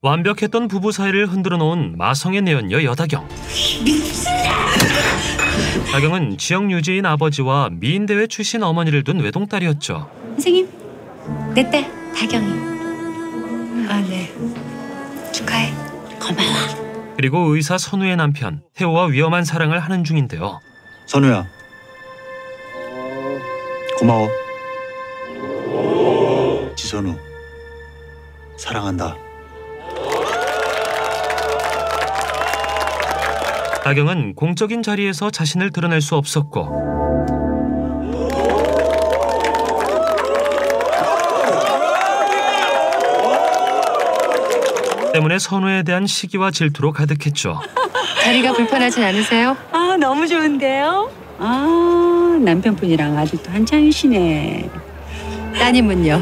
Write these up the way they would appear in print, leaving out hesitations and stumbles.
완벽했던 부부 사이를 흔들어 놓은 마성의 내연녀 여다경. 다경은 지역 유지인 아버지와 미인대회 출신 어머니를 둔 외동딸이었죠. 선생님, 내 딸 다경이. 아, 네. 축하해. 고마워. 그리고 의사 선우의 남편 태호와 위험한 사랑을 하는 중인데요. 선우야, 고마워. 지선우, 사랑한다. 다경은 공적인 자리에서 자신을 드러낼 수 없었고 때문에 선우에 대한 시기와 질투로 가득했죠. 자리가 불편하진 않으세요? 아, 너무 좋은데요? 아, 남편분이랑 아직도 한창이시네. 따님은요?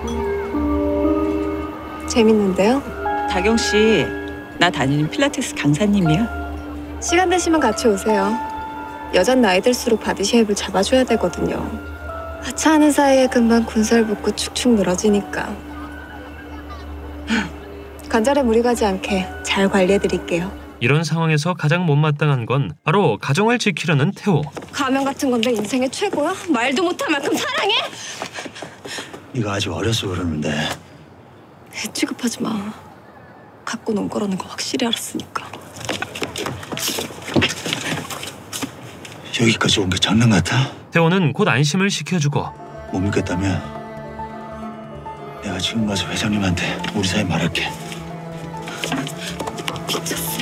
재밌는데요? 다경 씨, 나 다니는 필라테스 강사님이야. 시간 되시면 같이 오세요. 여잔 나이 들수록 바디 쉐입을 잡아줘야 되거든요. 하차하는 사이에 금방 군살 붙고 축축 늘어지니까. 관절에 무리 가지 않게 잘 관리해드릴게요. 이런 상황에서 가장 못마땅한 건 바로 가정을 지키려는 태호. 가면 같은 건데 인생의 최고야? 말도 못할 만큼 사랑해? 네가 아직 어려서 그러는데. 취급하지 마. 갖고 논 거라는 거 확실히 알았으니까. 여기까지 온 게 장난 같아? 태호는 곧 안심을 시켜주고 못 믿겠다면 내가 지금 가서 회장님한테 우리 사이 말할게. 미쳤어.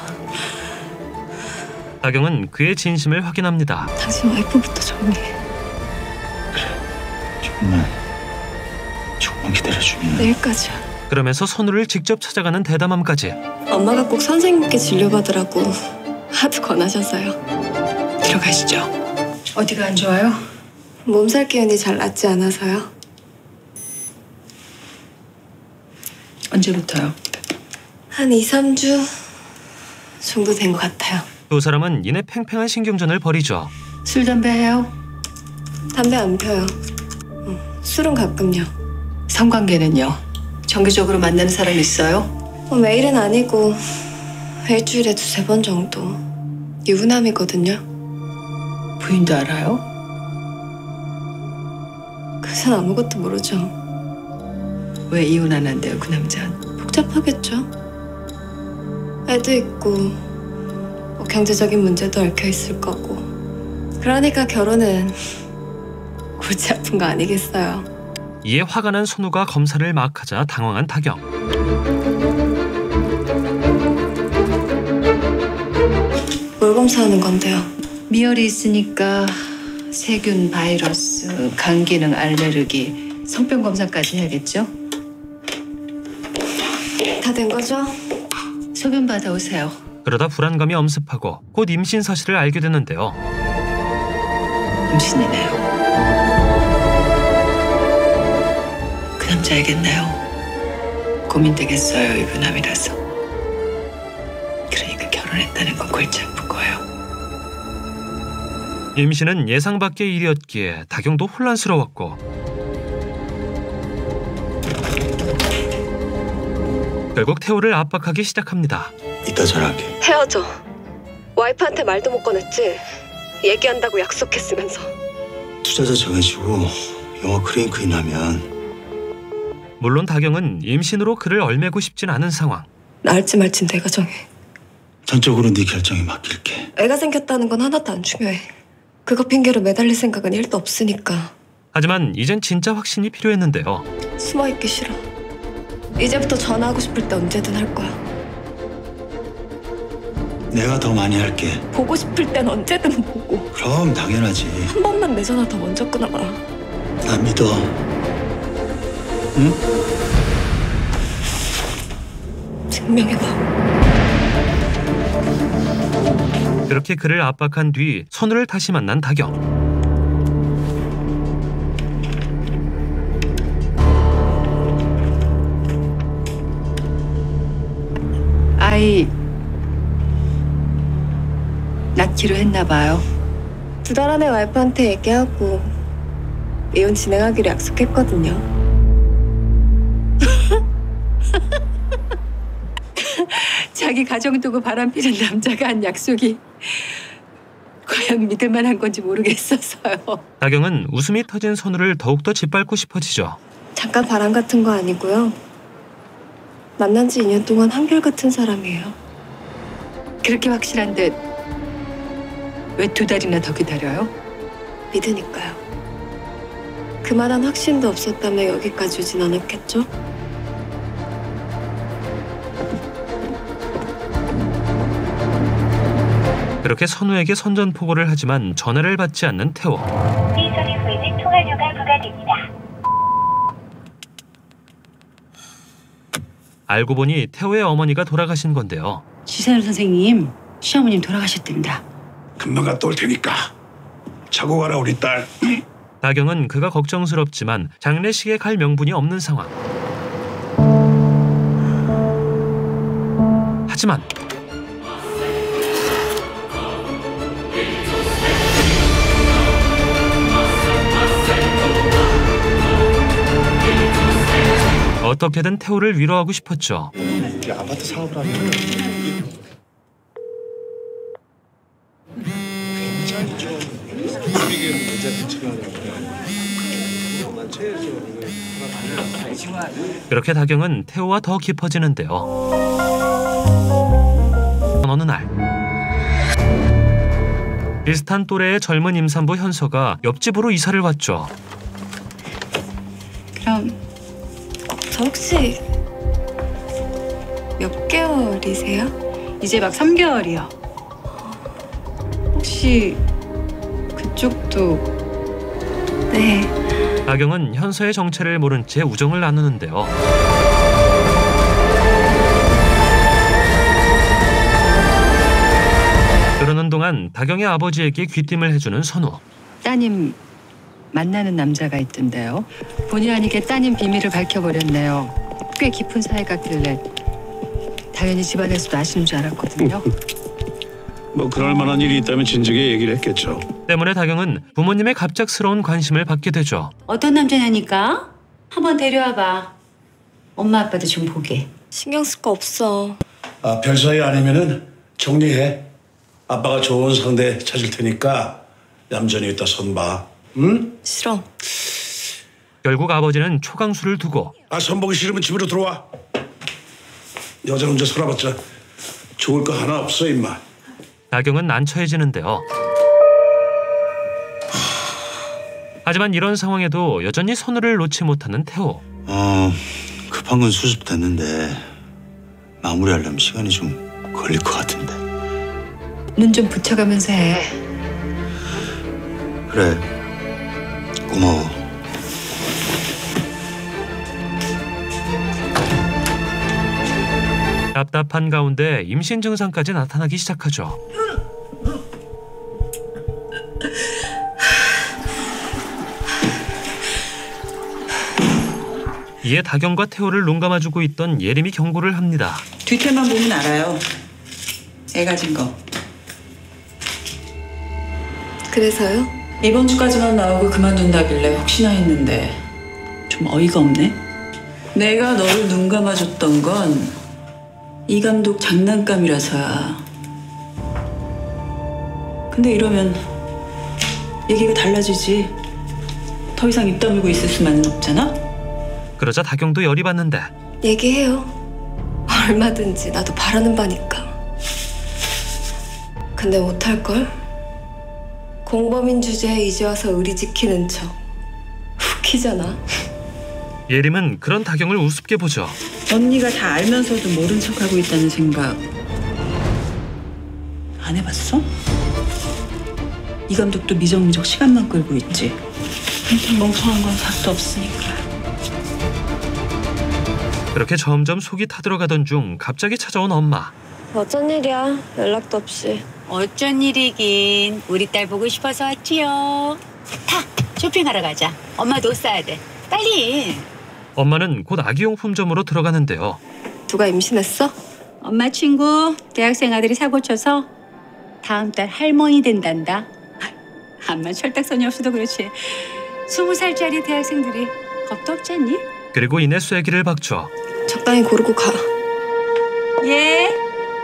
다경은 그의 진심을 확인합니다. 당신 와이프부터 정리해. 그래, 조금만 기다려주면. 내일까지야. 그러면서 선우를 직접 찾아가는 대담함까지. 엄마가 꼭 선생님께 진료받으라고 하도 권하셔서요. 들어가시죠. 어디가 안 좋아요? 몸살 기운이 잘 낫지 않아서요. 언제부터요? 한 2, 3주 정도 된 것 같아요. 두 사람은 이내 팽팽한 신경전을 벌이죠. 술, 담배 해요? 담배 안 펴요. 술은 가끔요. 성관계는요? 정기적으로 만나는 사람 있어요? 매일은 아니고 일주일에 2, 3번 정도. 유부남이거든요. 부인도 알아요? 그선 아무것도 모르죠. 왜 이혼 안 한대요, 그 남자는? 복잡하겠죠. 애도 있고 뭐 경제적인 문제도 얽혀 있을 거고. 그러니까 결혼은 골치 아픈 거 아니겠어요. 이에 화가 난 선우가 검사를 막 하자 당황한 다경. 뭘 검사하는 건데요? 미열이 있으니까 세균, 바이러스, 간기능, 알레르기, 성병 검사까지 해야겠죠? 다 된 거죠? 소변 받아오세요. 그러다 불안감이 엄습하고 곧 임신 사실을 알게 되는데요. 임신이네요. 그 남자 알겠나요? 고민되겠어요, 유부남이라서. 그러니까 결혼했다는 건 골치 아픈 거예요. 임신은 예상 밖의 일이었기에 다경도 혼란스러웠고 결국 태호를 압박하기 시작합니다. 이따 전화할게. 헤어져. 와이프한테 말도 못 꺼냈지? 얘기한다고 약속했으면서. 투자자 정해지고 영화 크레인크인 하면. 물론 다경은 임신으로 그를 얼매고 싶진 않은 상황. 나을지 말진 내가 정해. 전적으로 네 결정에 맡길게. 애가 생겼다는 건 하나도 안 중요해. 그거 핑계로 매달릴 생각은 1도 없으니까. 하지만 이젠 진짜 확신이 필요했는데요. 숨어있기 싫어. 이제부터 전화하고 싶을 때 언제든 할 거야. 내가 더 많이 할게. 보고 싶을 땐 언제든 보고. 그럼 당연하지. 한 번만 내 전화 더 먼저 끊어봐. 나 믿어. 응? 증명해봐. 그렇게 그를 압박한 뒤 선우를 다시 만난 다경. 아이 낳기로 했나 봐요. 2달 안에 와이프한테 얘기하고 이혼 진행하기로 약속했거든요. 자기 가정 두고 바람피는 남자가 한 약속이 과연 믿을 만한 건지 모르겠어서요. 다경은 웃음이 터진 선우를 더욱더 짓밟고 싶어지죠. 잠깐 바람 같은 거 아니고요. 만난 지 2년 동안 한결같은 사람이에요. 그렇게 확실한데 왜 2달이나 더 기다려요? 믿으니까요. 그만한 확신도 없었다면 여기까지 오진 않았겠죠? 그렇게 선우에게 선전포고를 하지만 전화를 받지 않는 태호. 이 소리 후에는 통화료가 부과됩니다. 알고 보니 태호의 어머니가 돌아가신 건데요. 지사연 선생님, 시어머님 돌아가셨답니다. 금방 갔다 올 테니까 자고 가라 우리 딸. 다경은 그가 걱정스럽지만 장례식에 갈 명분이 없는 상황. 하지만 어떻게든 태호를 위로하고 싶었죠. 우리 아파트 사업을 하면 굉장히 좀 분위기는 그렇게 다경은 태호와 더 깊어지는데요. 어느 날 비슷한 또래의 젊은 임산부 현서가 옆집으로 이사를 왔죠. 그럼 저 혹시 몇 개월이세요? 이제 막 3개월이요. 혹시 그쪽도... 네. 다경은 현서의 정체를 모른 채 우정을 나누는데요. 그러는 동안 다경의 아버지에게 귀띔을 해주는 선우. 따님 만나는 남자가 있던데요. 본의 아니게 따님 비밀을 밝혀버렸네요. 꽤 깊은 사이 같길래 당연히 집안에서도 아시는 줄 알았거든요. 뭐 그럴 만한 일이 있다면 진즉에 얘기를 했겠죠. 때문에 다경은 부모님의 갑작스러운 관심을 받게 되죠. 어떤 남자냐니까? 한번 데려와봐. 엄마 아빠도 좀 보게. 신경 쓸 거 없어. 아, 별 사이 아니면은 정리해. 아빠가 좋은 상대 찾을 테니까 얌전히 있다 손 봐. 응? 싫어. 결국 아버지는 초강수를 두고 아, 손 보기 싫으면 집으로 들어와. 여자 혼자 살아봤자 좋을 거 하나 없어 임마. 다경은 난처해지는데요. 하지만 이런 상황에도 여전히 선우를 놓지 못하는 태호. 급한 건 수습됐는데 마무리하려면 시간이 좀 걸릴 것 같은데. 눈 좀 붙여가면서 해. 그래, 고마워. 답답한 가운데 임신 증상까지 나타나기 시작하죠. 이에 다경과 태호를 눈감아주고 있던 예림이 경고를 합니다. 뒤태만 보면 알아요. 애 가진 거. 그래서요? 이번 주까지만 나오고 그만둔다길래 혹시나 했는데 좀 어이가 없네. 내가 너를 눈 감아줬던 건 이 감독 장난감이라서야. 근데 이러면 얘기가 달라지지. 더 이상 입 다물고 있을 수만은 없잖아. 그러자 다경도 열이 받는데 얘기해요. 얼마든지 나도 바라는 바니까. 근데 못할걸? 공범인 주제에 이제 와서 의리 지키는 척. 웃기잖아. 예림은 그런 다경을 우습게 보죠. 언니가 다 알면서도 모른 척하고 있다는 생각 안 해봤어? 이 감독도 미적미적 시간만 끌고 있지. 멍청한 건 답도 없으니까. 그렇게 점점 속이 타들어가던 중 갑자기 찾아온 엄마. 어쩐 일이야? 연락도 없이. 어쩐 일이긴. 우리 딸 보고 싶어서 왔지요. 타! 쇼핑하러 가자. 엄마도 옷 사야 돼. 빨리! 엄마는 곧 아기용품점으로 들어가는데요. 누가 임신했어? 엄마 친구 대학생 아들이 사고 쳐서 다음 달 할머니 된단다. 암만 철딱선이 없어도 그렇지. 20살짜리 대학생들이 겁도 없지 않니? 그리고 이내 쐐기를 박죠. 적당히 고르고 가. 예.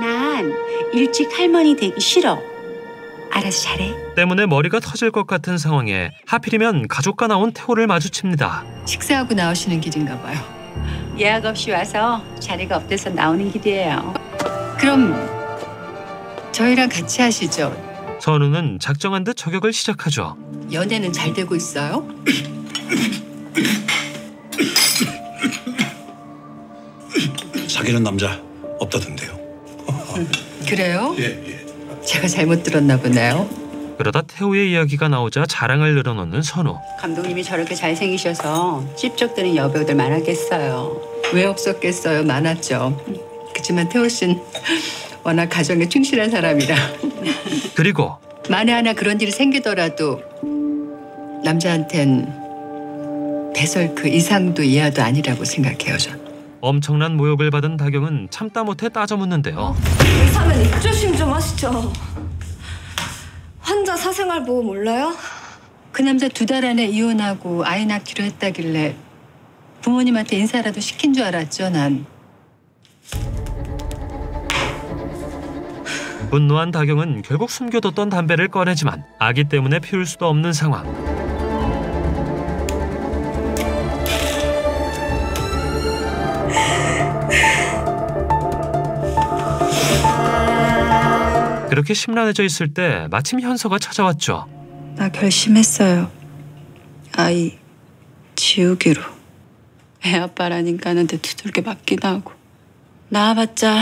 일찍 할머니 되기 싫어. 알아서 잘해. 때문에 머리가 터질 것 같은 상황에 하필이면 가족과 나온 태호를 마주칩니다. 식사하고 나오시는 길인가 봐요. 예약 없이 와서 자리가 없대서 나오는 길이에요. 그럼 저희랑 같이 하시죠. 선우는 작정한 듯 저격을 시작하죠. 연애는 잘 되고 있어요? 사귀는 남자 없다던데요. 그래요? 예. 제가 잘못 들었나 보네요. 그러다 태호의 이야기가 나오자 자랑을 늘어놓는 선우. 감독님이 저렇게 잘생기셔서 찝쩍대는 여배우들 많았겠어요. 왜 없었겠어요? 많았죠. 그렇지만 태호 씨는 워낙 가정에 충실한 사람이라 그리고 만에 하나 그런 일이 생기더라도 남자한텐 배설 그 이상도 이하도 아니라고 생각해요, 전. 엄청난 모욕을 받은 다경은 참다 못해 따져 묻는데요. 의사는 입조심 좀 하시죠. 환자 사생활 보호 몰라요? 그 남자 2달 안에 이혼하고 아이 낳기로 했다길래 부모님한테 인사라도 시킨 줄 알았죠, 난. 분노한 다경은 결국 숨겨뒀던 담배를 꺼내지만 아기 때문에 피울 수도 없는 상황. 그렇게 심란해져 있을 때 마침 현서가 찾아왔죠. 나 결심했어요. 아이 지우기로. 애 아빠라니까는 내 두들겨 맞긴 하고. 낳아봤자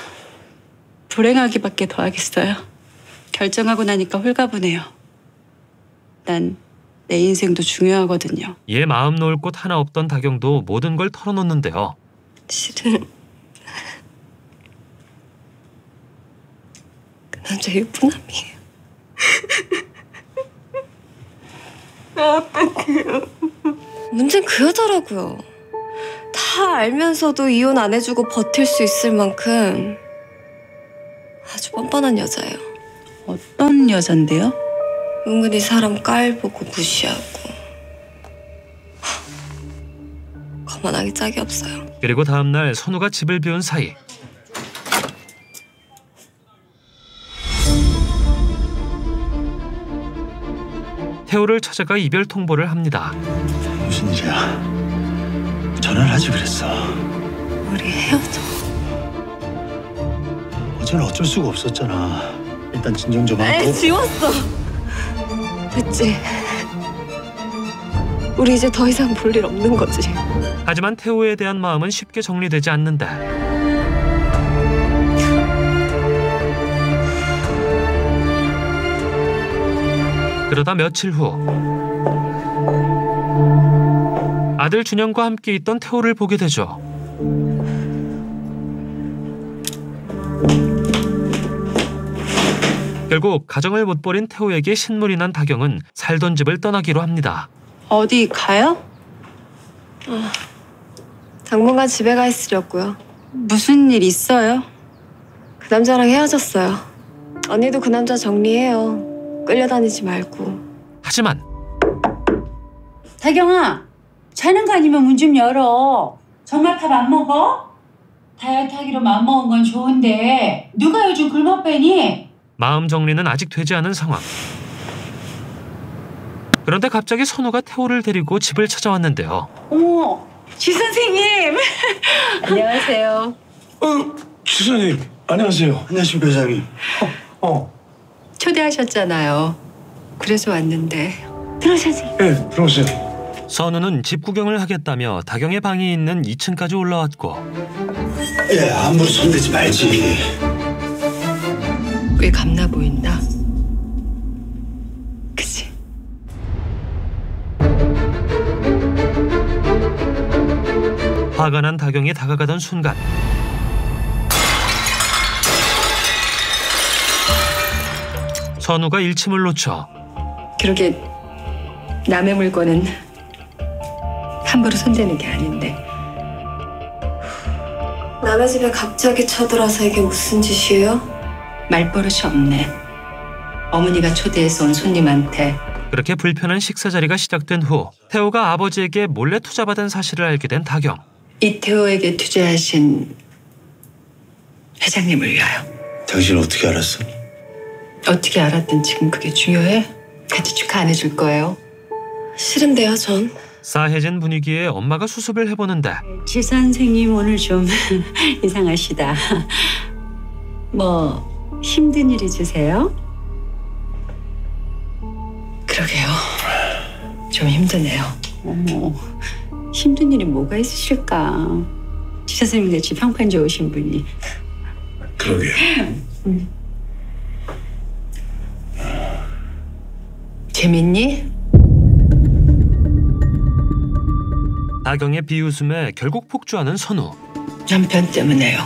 불행하기밖에 더 하겠어요. 결정하고 나니까 홀가분해요. 난 내 인생도 중요하거든요. 얘 마음 놓을 곳 하나 없던 다경도 모든 걸 털어놓는데요. 실은 그 남자 유부남이에요. 어떡해요. 문제는 그 여자라고요. 다 알면서도 이혼 안 해주고 버틸 수 있을 만큼 아주 뻔뻔한 여자예요. 어떤 여잔데요? 은근히 사람 깔보고 무시하고 거만하기 짝이 없어요. 그리고 다음날 선우가 집을 비운 사이 태호를 찾아가 이별 통보를 합니다. 무슨 일이야? 전화를 하지 그랬어. 우리 헤어져. 어제는 어쩔 수가 없었잖아. 일단 진정 좀 하고. 에이, 지웠어. 됐지. 우리 이제 더 이상 볼 일 없는 거지. 하지만 태호에 대한 마음은 쉽게 정리되지 않는다. 그러다 며칠 후 아들 준영과 함께 있던 태호를 보게 되죠. 결국 가정을 못 버린 태호에게 신물이 난 다경은 살던 집을 떠나기로 합니다. 어디 가요? 당분간 집에 가 있으려고요. 무슨 일 있어요? 그 남자랑 헤어졌어요. 언니도 그 남자 정리해요. 끌려다니지 말고. 하지만 다경아, 자는 거 아니면 문 좀 열어. 정말 밥 안 먹어? 다이어트 하기로 마음먹은 건 좋은데 누가 요즘 굶어 빼니? 마음 정리는 아직 되지 않은 상황. 그런데 갑자기 선우가 태호를 데리고 집을 찾아왔는데요. 어머, 지 선생님. 안녕하세요. 지사님 안녕하세요. 안녕하십니까 회장님. 초대하셨잖아요. 그래서 왔는데. 들어오세요. 예, 들어오세요. 선우는 집 구경을 하겠다며 다경의 방이 있는 2층까지 올라왔고 예, 함부로 손대지 말지. 꽤 감나 보인다. 그치? 화가 난 다경이 다가가던 순간 선우가 일침을 놓쳐 그러게 남의 물건은 함부로 손대는 게 아닌데. 남의 집에 갑자기 쳐들어서 이게 무슨 짓이에요? 말버릇이 없네. 어머니가 초대해서 온 손님한테 그렇게 불편한 식사 자리가 시작된 후 태호가 아버지에게 몰래 투자받은 사실을 알게 된 다경. 이태호에게 투자하신 회장님을 위하여. 당신 어떻게 알았어? 어떻게 알았든 지금 그게 중요해? 같이 축하 안 해줄 거예요? 싫은데요, 전. 싸해진 분위기에 엄마가 수습을 해보는데 지 선생님 오늘 좀 이상하시다. 뭐 힘든 일 있으세요? 그러게요. 좀 힘드네요. 어머, 힘든 일이 뭐가 있으실까? 지 선생님 같이 평판 좋으신 분이. 그러게. 재밌니? 다경의 비웃음에 결국 폭주하는 선우. 남편 때문에요.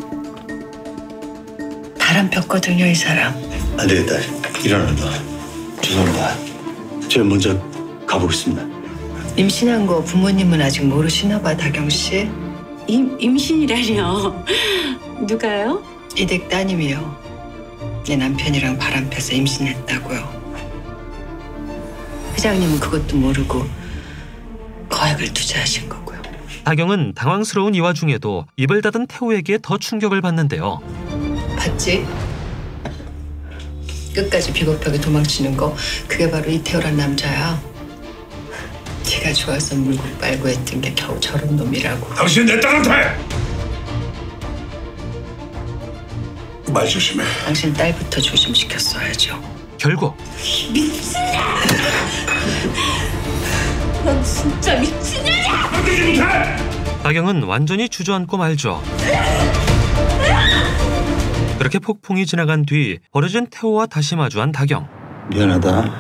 바람 폈거든요, 이 사람. 안 되겠다. 일어난다. 죄송합니다. 제가 먼저 가보겠습니다. 임신한 거 부모님은 아직 모르시나 봐, 다경 씨. 임신이라뇨? 누가요? 이댁 따님이요. 내 남편이랑 바람 펴서 임신했다고요. 회장님은 그것도 모르고 거액을 투자하신 거고요. 다경은 당황스러운 이 와중에도 입을 닫은 태호에게 더 충격을 받는데요. 봤지? 끝까지 비겁하게 도망치는 거, 그게 바로 이태호란 남자야. 지가 좋아서 물고 빨고 했던 게 겨우 저런 놈이라고. 당신 내 딸한테! 말 조심해. 당신 딸부터 조심시켰어야죠. 결국 넌 진짜 미친년이야! 맡기지 못해! 다경은 완전히 주저앉고 말죠. 그렇게 폭풍이 지나간 뒤 버려진 태호와 다시 마주한 다경. 미안하다.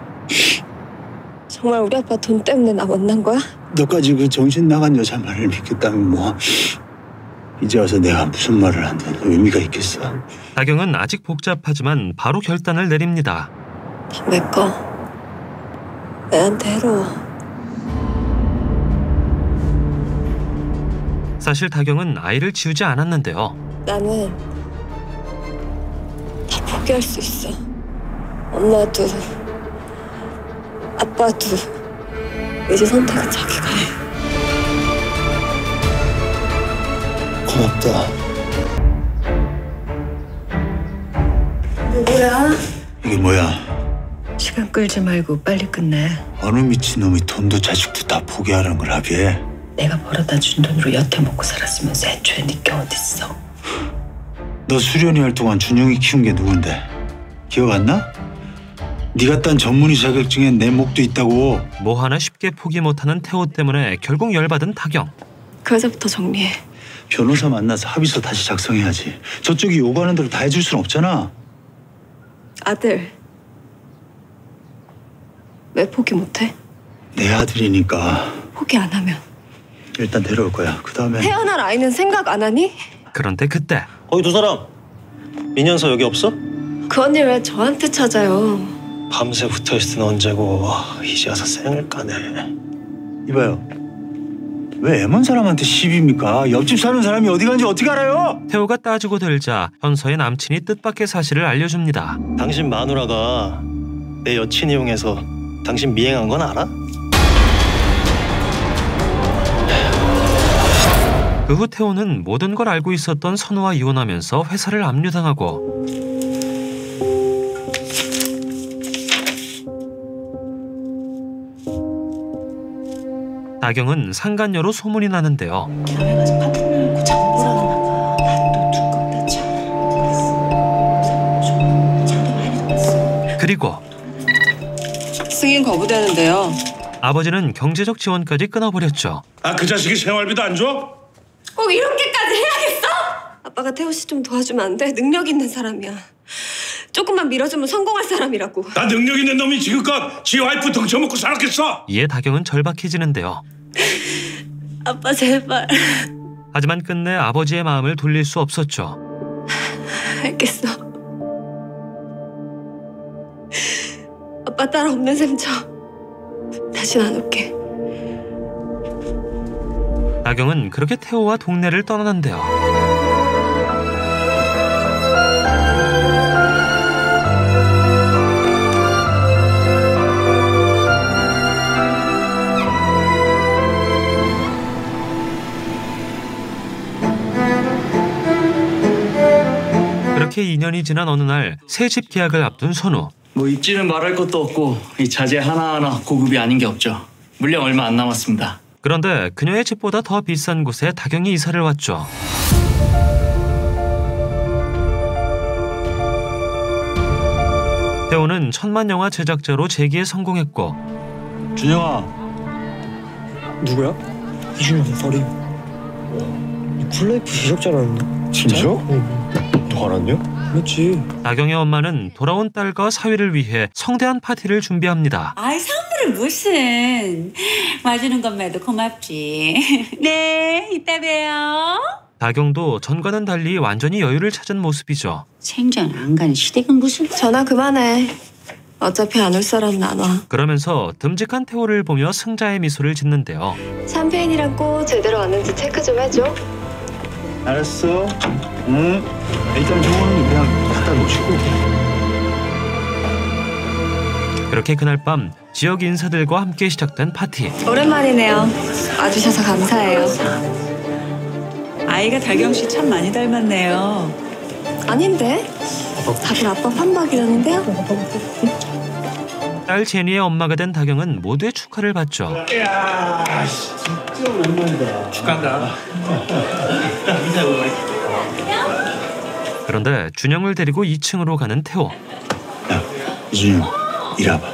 정말 우리 아빠 돈 때문에 나 만난 거야? 너까지 그 정신 나간 여자 말을 믿겠다면 뭐 이제 와서 내가 무슨 말을 한다는 의미가 있겠어? 다경은 아직 복잡하지만 바로 결단을 내립니다. 다 메꿔. 애한테 해로워. 사실 다경은 아이를 지우지 않았는데요. 나는 다 포기할 수 있어. 엄마도 아빠도 이제 선택은 자기가 해. 고맙다. 누구야? 이게 뭐야? 시간 끌지 말고 빨리 끝내. 어느 미친놈이 돈도 자식도 다 포기하라는 걸 합의해? 내가 벌어다 준 돈으로 여태 먹고 살았으면서 애초에 네게 어딨어. 너 수련회 할 동안 준영이 키운 게 누군데? 기억 안 나? 네가 딴 전문의 자격증엔 내 목도 있다고. 뭐 하나 쉽게 포기 못하는 태호 때문에 결국 열받은 다경. 그 여자부터 정리해. 변호사 만나서 합의서 다시 작성해야지. 저쪽이 요구하는 대로 다 해줄 순 없잖아. 아들. 왜 포기 못해? 내 아들이니까 포기 안 하면 일단 데려올 거야. 그 다음에 태어날 아이는 생각 안 하니? 그런데 그때 거기 두 사람 민현서 여기 없어? 그 언니 왜 저한테 찾아요? 밤새 붙어있을 땐 언제고 이제 와서 쌩을 까네. 이봐요. 왜 애먼 사람한테 시비입니까? 옆집 사는 사람이 어디 간지 어떻게 알아요? 태호가 따지고 들자 현서의 남친이 뜻밖의 사실을 알려줍니다. 당신 마누라가 내 여친 이용해서 당신 미행한 건 알아? 그 후 태호는 모든 걸 알고 있었던 선우와 이혼하면서 회사를 압류당하고 다경은 상간녀로 소문이 나는데요. 다음에 가서 파트너를 고 자꾸 뭐라 그러나 또 두껍다 참. 장도 많이 들었어. 그리고 승인 거부되는데요. 아버지는 경제적 지원까지 끊어버렸죠. 아, 그 자식이 생활비도 안 줘? 꼭 이렇게까지 해야겠어? 아빠가 태호 씨 좀 도와주면 안 돼? 능력 있는 사람이야. 조금만 밀어주면 성공할 사람이라고. 나 능력 있는 놈이 지금껏 지 와이프 덩쳐먹고 살았겠어? 이에 다경은 절박해지는데요. 아빠 제발. 하지만 끝내 아버지의 마음을 돌릴 수 없었죠. 알겠어. 아빠 딸 없는 셈 쳐. 다신 안 올게. 다경은 그렇게 태호와 동네를 떠나는데요. 그렇게 2년이 지난 어느 날 새 집 계약을 앞둔 선우. 뭐 입지는 말할 것도 없고 이 자재 하나하나 고급이 아닌 게 없죠. 물량 얼마 안 남았습니다. 그런데 그녀의 집보다 더 비싼 곳에 다경이 이사를 왔죠. 태호는 천만영화 제작자로 재기에 성공했고 준영아. 누구야? 이준영 서리. 쿨라이프 제작자라는데. 진짜? 너 알았냐? 그렇지. 다경의 엄마는 돌아온 딸과 사위를 위해 성대한 파티를 준비합니다. 아이 선물은 무슨. 와주는 것만도 고맙지. 네, 이따 봬요. 다경도 전과는 달리 완전히 여유를 찾은 모습이죠. 생전 안 가는 시댁은 무슨. 전화 그만해. 어차피 안 올 사람은 안 와. 그러면서 듬직한 태호를 보며 승자의 미소를 짓는데요. 샴페인이랑 꽃 제대로 왔는지 체크 좀 해줘. 알았어. 응. 일단 저거는 그냥 갖다 놓으시고. 그렇게 그날 밤 지역 인사들과 함께 시작된 파티. 오랜만이네요. 와주셔서 감사해요. 아이가 다경 씨 참 많이 닮았네요. 아닌데? 다들 아빠 판박이라는데요? 딸 제니의 엄마가 된 다경은 모두의 축하를 받죠. 이야, 진짜 오랜만이다. 축하한다. 그런데 준영을 데리고 2층으로 가는 태호. 야, 이준영, 이리 와봐.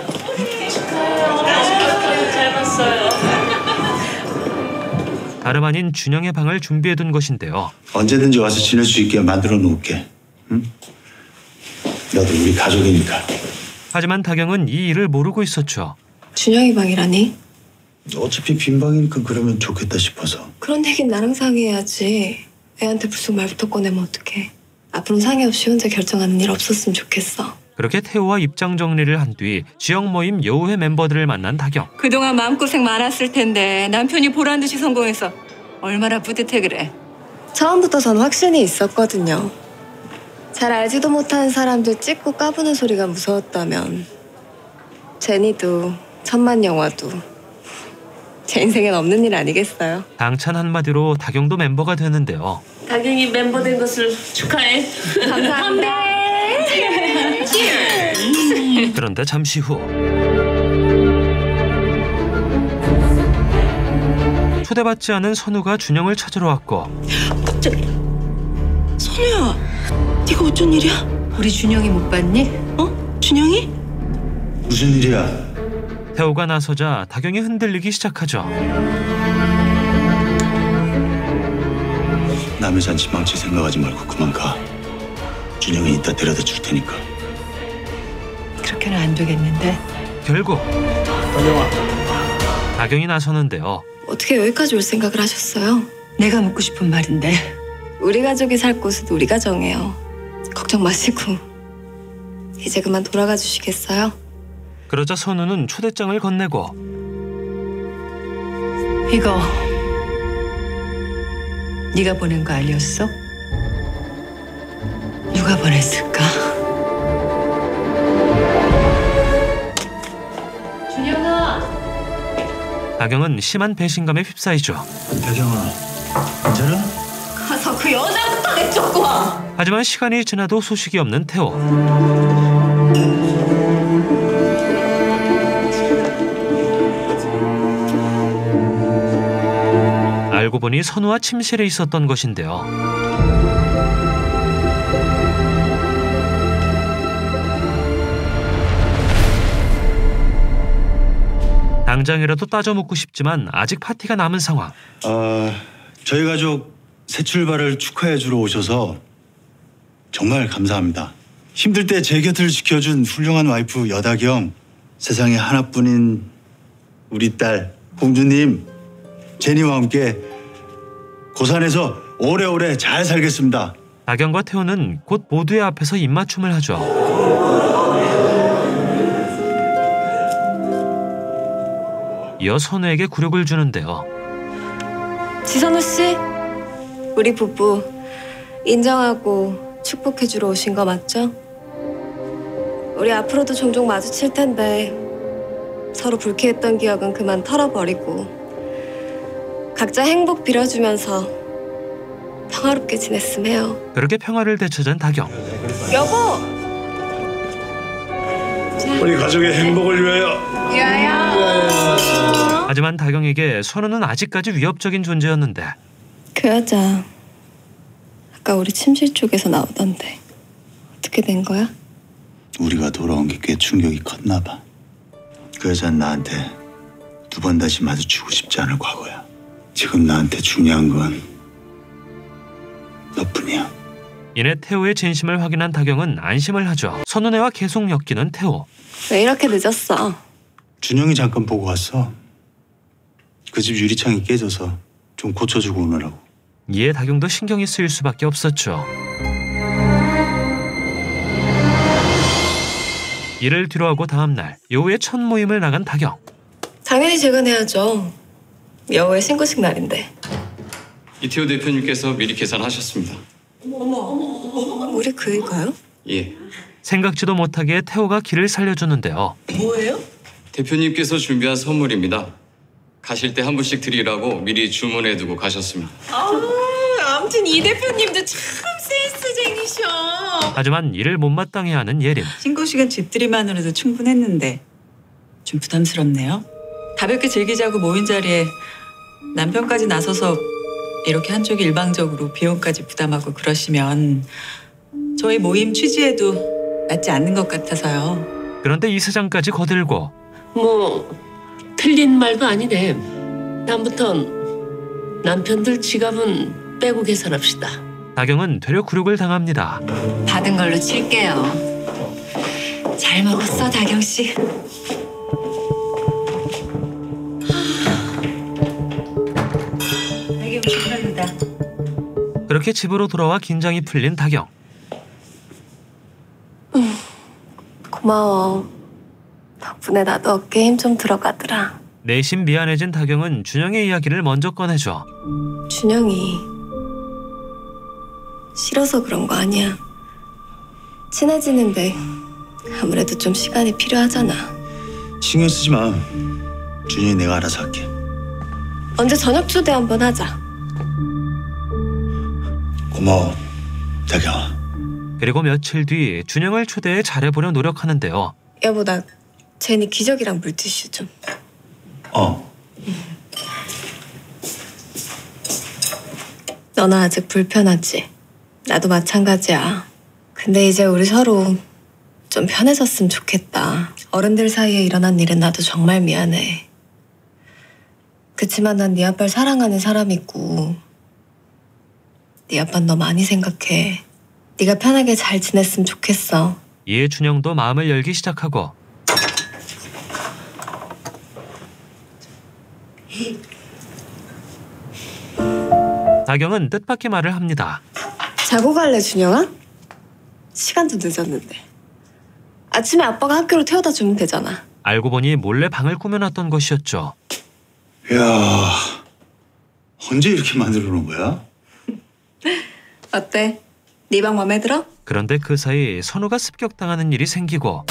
잘 봤어요. 다름 아닌 준영의 방을 준비해둔 것인데요. 언제든지 와서 지낼 수 있게 만들어 놓을게. 응? 너도 우리 가족이니까. 하지만 다경은 이 일을 모르고 있었죠. 준영이 방이라니? 어차피 빈 방이니까 그러면 좋겠다 싶어서. 그런 얘긴 나랑 상의해야지. 애한테 불쑥 말부터 꺼내면 어떡해. 앞으로는 상의 없이 혼자 결정하는 일 없었으면 좋겠어. 그렇게 태호와 입장 정리를 한 뒤 지역 모임 여우회 멤버들을 만난 다경. 그동안 마음고생 많았을 텐데 남편이 보란 듯이 성공해서 얼마나 뿌듯해 그래. 처음부터 전 확신이 있었거든요. 잘 알지도 못하는 사람들 찍고 까부는 소리가 무서웠다면 제니도 천만영화도 제 인생엔 없는 일 아니겠어요. 당찬 한마디로 다경도 멤버가 되는데요. 다경이 멤버 된 것을 축하해. 감사합니다. 그런데 잠시 후 초대받지 않은 선우가 준영을 찾으러 왔고. 갑자기 선우야, 네가 어쩐 일이야? 우리 준영이 못 봤니? 어? 준영이? 무슨 일이야? 태호가 나서자 다경이 흔들리기 시작하죠. 남의 잔치 망칠 생각하지 말고 그만 가. 준영이 이따 데려다 줄 테니까. 그렇게는 안 되겠는데. 결국 다경아. 다경이 나서는데요. 어떻게 여기까지 올 생각을 하셨어요? 내가 묻고 싶은 말인데. 우리 가족이 살 곳은 우리가 정해요. 걱정 마시고 이제 그만 돌아가 주시겠어요? 그러자 선우는 초대장을 건네고. 이거 네가 보낸 거 아니었어? 누가 보냈을까? 준영아. 다경은 심한 배신감에 휩싸이죠. 다경아, 괜찮아? 가서 그 여자부터 내쫓고 와! 하지만 시간이 지나도 소식이 없는 태호. 알고 보니 선우와 침실에 있었던 것인데요. 당장이라도 따져 묻고 싶지만 아직 파티가 남은 상황. 저희 가족 새 출발을 축하해 주러 오셔서 정말 감사합니다. 힘들 때 제 곁을 지켜준 훌륭한 와이프 여다경, 세상에 하나뿐인 우리 딸 공주님, 제니와 함께 고산에서 오래오래 잘 살겠습니다. 다경과 태호는 곧 모두의 앞에서 입맞춤을 하죠. 이어 선우에게 굴욕을 주는데요. 지선우 씨, 우리 부부 인정하고 축복해주러 오신 거 맞죠? 우리 앞으로도 종종 마주칠 텐데 서로 불쾌했던 기억은 그만 털어버리고 각자 행복 빌어주면서 평화롭게 지냈으면 해요. 그렇게 평화를 되찾은 다경. 여보! 우리 가족의 행복을 위하여. 하지만 다경에게 선우는 아직까지 위협적인 존재였는데 그 여자 아까 우리 침실 쪽에서 나오던데 어떻게 된 거야? 우리가 돌아온 게 꽤 충격이 컸나 봐. 그 여자는 나한테 두 번 다시 마주치고 싶지 않을 과거야. 지금 나한테 중요한 건 너뿐이야. 이내 태호의 진심을 확인한 다경은 안심을 하죠. 선우네와 계속 엮이는 태호. 왜 이렇게 늦었어? 준영이 잠깐 보고 왔어. 그 집 유리창이 깨져서 좀 고쳐주고 오느라고. 이에 다경도 신경이 쓰일 수밖에 없었죠. 이를 뒤로하고 다음 날 여우의 첫 모임을 나간 다경. 당연히 제가 내야죠. 여우의 신고식 날인데. 이태호 대표님께서 미리 계산하셨습니다. 우리 그 일가요? 예. 생각지도 못하게 태호가 길을 살려주는데요. 뭐예요? 대표님께서 준비한 선물입니다. 가실 때 한 분씩 드리라고 미리 주문해두고 가셨습니다. 아무튼 이 대표님도 참 센스쟁이셔. 하지만 이를 못마땅해 하는 예림. 신고식은 집들이만으로도 충분했는데 좀 부담스럽네요. 가볍게 즐기자고 모인 자리에 남편까지 나서서 이렇게 한쪽이 일방적으로 비용까지 부담하고 그러시면 저희 모임 취지에도 맞지 않는 것 같아서요. 그런데 이사장까지 거들고 뭐 틀린 말도 아니네. 다음부턴 남편들 지갑은 빼고 계산합시다. 다경은 되려 굴욕을 당합니다. 받은 걸로 칠게요. 잘 먹었어, 다경 씨. 되게 축하합니다. 그렇게 집으로 돌아와 긴장이 풀린 다경. 고마워. 덕분에 나도 어깨에 힘 좀 들어가더라. 내심 미안해진 다경은 준영의 이야기를 먼저 꺼내줘. 준영이 싫어서 그런 거 아니야. 친해지는데 아무래도 좀 시간이 필요하잖아. 신경 쓰지 마. 준영이 내가 알아서 할게. 언제 저녁 초대 한번 하자. 고마워, 다경아. 그리고 며칠 뒤 준영을 초대해 잘해보려 노력하는데요. 여보, 나 제니 기저귀랑 물티슈 좀. 너는 아직 불편하지? 나도 마찬가지야. 근데 이제 우리 서로 좀 편해졌으면 좋겠다. 어른들 사이에 일어난 일은 나도 정말 미안해. 그치만 난 네 아빠를 사랑하는 사람이고 네 아빠는 너 많이 생각해. 네가 편하게 잘 지냈으면 좋겠어. 이에 준영도 마음을 열기 시작하고 다경은 뜻밖의 말을 합니다. 자고 갈래, 준영아? 시간도 늦었는데. 아침에 아빠가 학교로 태워다 주면 되잖아. 알고 보니 몰래 방을 꾸며놨던 것이었죠. 야, 언제 이렇게 만들어 놓은 거야? 어때? 네 방 맘에 들어? 그런데 그 사이 선우가 습격당하는 일이 생기고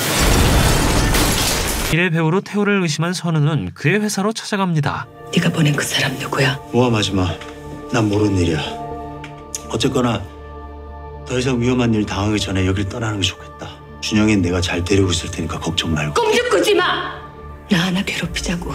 일의 배우로 태호를 의심한 선우는 그의 회사로 찾아갑니다. 네가 보낸 그 사람 누구야? 모함하지 마. 난 모르는 일이야. 어쨌거나 더 이상 위험한 일 당하기 전에 여길 떠나는 게 좋겠다. 준영이는 내가 잘 데리고 있을 테니까 걱정 말고. 꼼짝 꾸지 마! 나 하나 괴롭히자고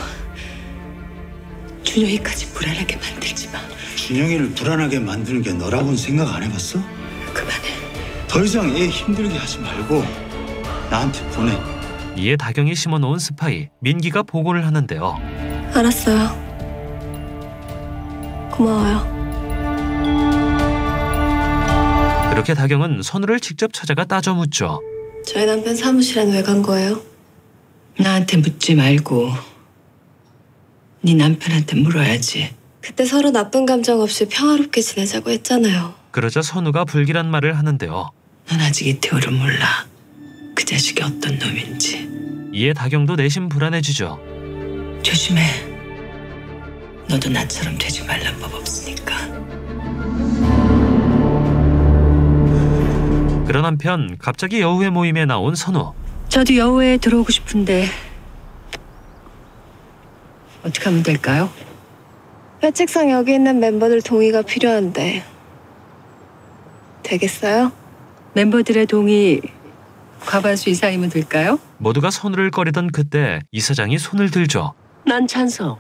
준영이까지 불안하게 만들지 마. 준영이를 불안하게 만드는 게 너라고는 생각 안 해봤어? 그만해. 더 이상 애 힘들게 하지 말고 나한테 보내. 이에 다경이 심어놓은 스파이 민기가 보고를 하는데요. 알았어요. 고마워요. 그렇게 다경은 선우를 직접 찾아가 따져 묻죠. 저희 남편 사무실엔 왜 간 거예요? 나한테 묻지 말고 네 남편한테 물어야지. 그때 서로 나쁜 감정 없이 평화롭게 지내자고 했잖아요. 그러자 선우가 불길한 말을 하는데요. 넌 아직 이태호를 몰라. 그 자식이 어떤 놈인지. 이에 다경도 내심 불안해지죠. 조심해. 너도 나처럼 되지 말란 법 없으니까. 그런 한편 갑자기 여우의 모임에 나온 선우. 저도 여우에 들어오고 싶은데 어떻게 하면 될까요? 회칙상 여기 있는 멤버들 동의가 필요한데 되겠어요? 멤버들의 동의 과반수 이상이면 될까요? 모두가 손을 꺼리던 그때 이사장이 손을 들죠. 난 찬성.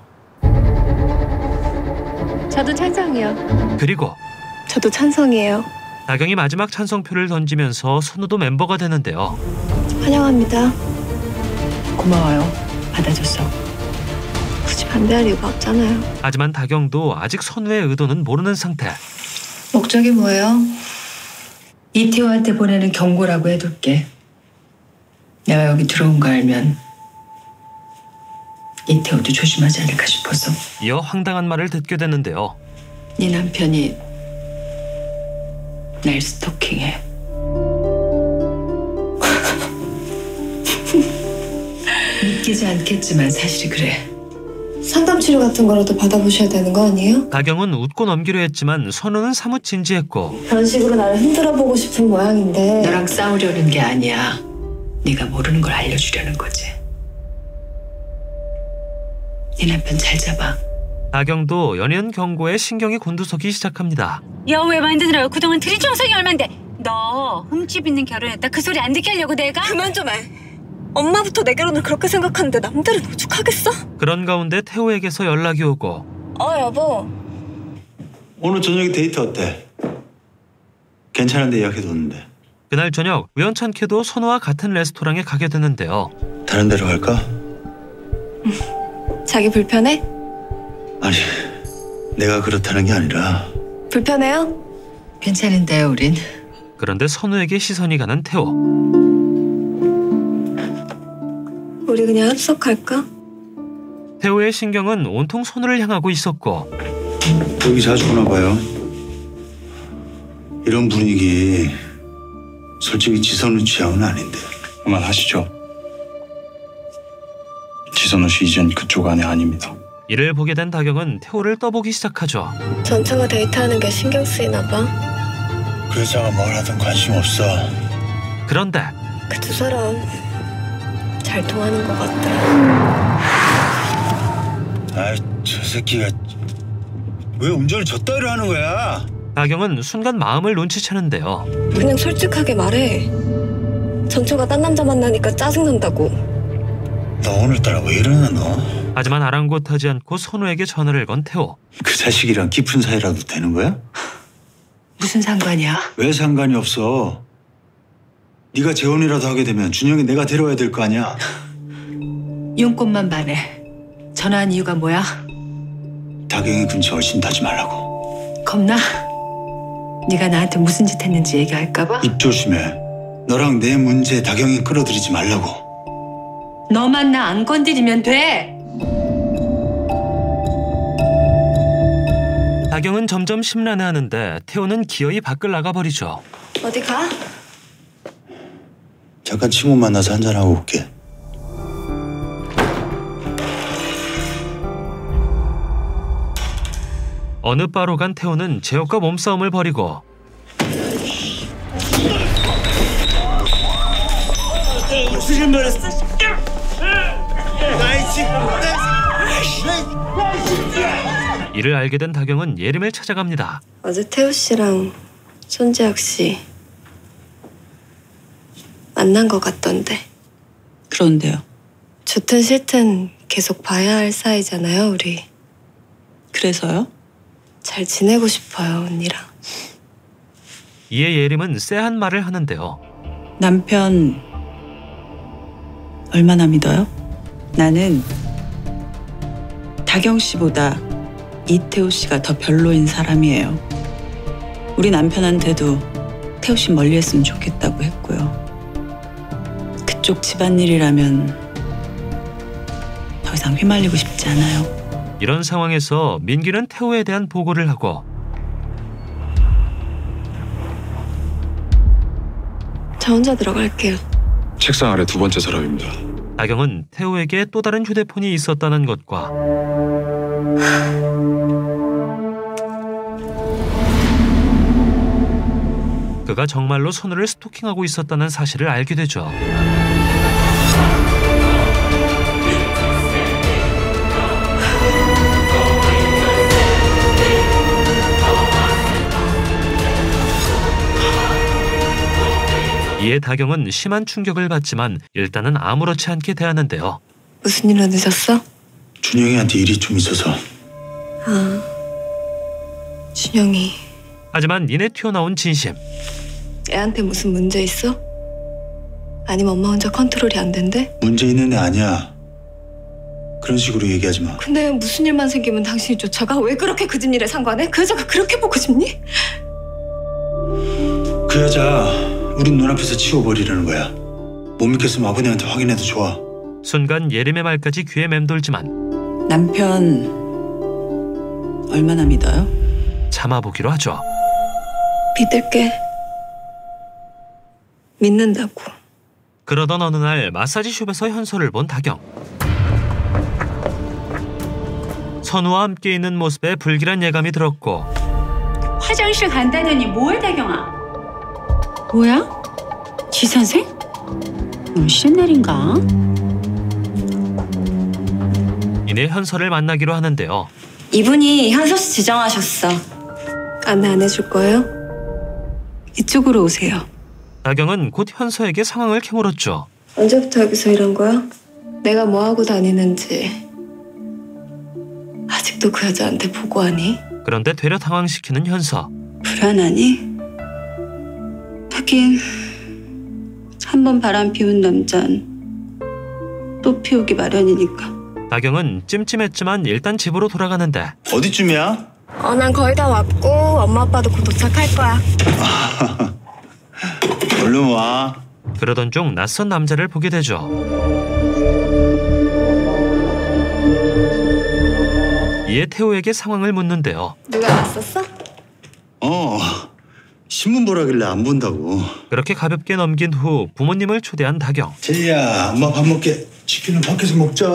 저도 찬성이요. 그리고 저도 찬성이에요. 다경이 마지막 찬성표를 던지면서 선우도 멤버가 되는데요. 환영합니다. 고마워요. 받아줘서. 굳이 반대할 이유가 없잖아요. 하지만 다경도 아직 선우의 의도는 모르는 상태. 목적이 뭐예요? 이태호한테 보내는 경고라고 해둘게. 내가 여기 들어온 거 알면 이태호도 조심하지 않을까 싶어서. 이어 황당한 말을 듣게 되는데요. 네 남편이 날 스토킹해. 믿기지 않겠지만 사실이 그래. 상담 치료 같은 거라도 받아보셔야 되는 거 아니에요? 다경은 웃고 넘기려 했지만 선우는 사뭇 진지했고 그런 식으로 나를 흔들어 보고 싶은 모양인데. 너랑 싸우려는 게 아니야. 네가 모르는 걸 알려주려는 거지. 네 남편 잘 잡아. 다경도 연이은 경고에 신경이 곤두서기 시작합니다. 여왜 만드느라고 그동안 들인 정성이 얼만데. 너 흠집 있는 결혼했다 그 소리 안 듣게 하려고 내가? 그만 좀 해. 엄마부터 내 결혼을 그렇게 생각하는데 남들은 오죽하겠어? 그런 가운데 태호에게서 연락이 오고. 여보. 오늘 저녁에 데이트 어때? 괜찮은데 예약해뒀는데. 그날 저녁 우연찮게도 선우와 같은 레스토랑에 가게 되는데요. 다른 데로 갈까? 자기 불편해? 아니, 내가 그렇다는 게 아니라. 불편해요? 괜찮은데요, 우린. 그런데 선우에게 시선이 가는 태호. 우리 그냥 합석할까? 태호의 신경은 온통 선우를 향하고 있었고. 여기 자주 오나 봐요. 이런 분위기 솔직히 지선우 취향은 아닌데. 그만하시죠. 지선우 씨 이젠 그쪽 안에 아닙니다. 이를 보게 된 다경은 태호를 떠보기 시작하죠. 전처가 데이트하는 게 신경 쓰이나 봐. 그 여자가 뭘 하든 관심 없어. 그런데 그 두 사람 잘 통하는 것 같더라. 아이, 저 새끼가 왜 운전을 저 따위로 하는 거야? 다경은 순간 마음을 눈치채는데요. 그냥 솔직하게 말해. 전처가 딴 남자 만나니까 짜증난다고. 너 오늘따라 왜 이러나 너? 하지만 아랑곳하지 않고 선우에게 전화를 건 태호. 그 자식이랑 깊은 사이라도 되는 거야? 무슨 상관이야? 왜 상관이 없어? 네가 재혼이라도 하게 되면 준영이 내가 데려와야 될 거 아니야? 용건만 반해. 전화한 이유가 뭐야? 다경이 근처 얼씬하지 말라고. 겁나? 네가 나한테 무슨 짓 했는지 얘기할까 봐? 입 조심해. 너랑 내 문제에 다경이 끌어들이지 말라고. 너만 나 안 건드리면 돼. 다경은 점점 심란해하는데 태호는 기어이 밖을 나가버리죠. 어디 가? 잠깐 친구 만나서 한잔하고 올게. 어느 바로 간 태호는 제옥과 몸싸움을 벌이고 무슨 말했어? 이를 알게 된 다경은 예림을 찾아갑니다. 어제 태호 씨랑 손재학 씨 만난 것 같던데. 그런데요. 좋든 싫든 계속 봐야 할 사이잖아요, 우리. 그래서요? 잘 지내고 싶어요, 언니랑. 이에 예림은 쎄한 말을 하는데요. 남편 얼마나 믿어요? 나는 다경 씨보다 이태호 씨가 더 별로인 사람이에요. 우리 남편한테도 태호 씨 멀리 했으면 좋겠다고 했고요. 그쪽 집안일이라면 더 이상 휘말리고 싶지 않아요. 이런 상황에서 민기는 태호에 대한 보고를 하고 저 혼자 들어갈게요. 책상 아래 두 번째 사람입니다. 다경은 태호에게 또 다른 휴대폰이 있었다는 것과 그가 정말로 선우를 스토킹하고 있었다는 사실을 알게 되죠. 이에 다경은 심한 충격을 받지만 일단은 아무렇지 않게 대하는데요. 무슨 일로 늦었어? 준영이한테 일이 좀 있어서. 아, 준영이 하지만 이내 튀어나온 진심. 애한테 무슨 문제 있어? 아니면 엄마 혼자 컨트롤이 안 된대? 문제 있는 애 아니야. 그런 식으로 얘기하지 마. 근데 무슨 일만 생기면 당신이 쫓아가? 왜 그렇게 그 집 일에 상관해? 그 여자가 그렇게 보고 싶니? 그 여자 우린 눈앞에서 치워버리려는 거야. 못 믿겠으면 아버님한테 확인해도 좋아. 순간 예림의 말까지 귀에 맴돌지만 남편 얼마나 믿어요? 참아보기로 하죠. 믿을게. 믿는다고. 그러던 어느 날 마사지숍에서 현서를 본 다경. 선우와 함께 있는 모습에 불길한 예감이 들었고 화장실 간다느니 뭐해 다경아? 뭐야? 지 선생? 오늘 쉬는 날인가? 이내 현서를 만나기로 하는데요. 이분이 현서 씨 지정하셨어. 안내 안 해줄 거예요? 이쪽으로 오세요. 다경은 곧 현서에게 상황을 캐물었죠. 언제부터 여기서 일한 거야? 내가 뭐 하고 다니는지 아직도 그 여자한테 보고하니? 그런데 되려 당황시키는 현서. 불안하니? 하긴 한 번 바람 피운 남잔 또 피우기 마련이니까. 다경은 찜찜했지만 일단 집으로 돌아가는데 어디쯤이야? 난 거의 다 왔고 엄마 아빠도 곧 도착할 거야. 얼른 와. 그러던 중 낯선 남자를 보게 되죠. 이에 태호에게 상황을 묻는데요. 누가 왔었어? 신문 보라길래 안 본다고. 그렇게 가볍게 넘긴 후 부모님을 초대한 다경. 제이야, 엄마 밥 먹게. 치킨은 밖에서 먹자.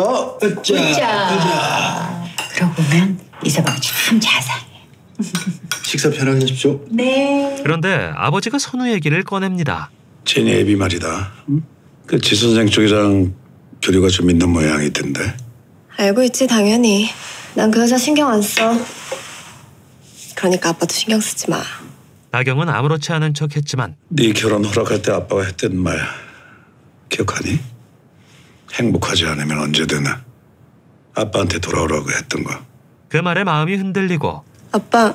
으짜. 그러고 보면 이서방 참 자상해. 식사 편하게 하십시오. 네. 그런데 아버지가 선우 얘기를 꺼냅니다. 제니 애비 말이다. 그 지 선생 쪽이랑 교류가 좀 있는 모양이던데. 알고 있지 당연히. 난 그 여자 신경 안 써. 그러니까 아빠도 신경 쓰지 마. 다경은 아무렇지 않은 척했지만 네 결혼 허락할 때 아빠가 했던 말 기억하니? 행복하지 않으면 언제든 아빠한테 돌아오라고 했던 거. 그 말에 마음이 흔들리고 아빠,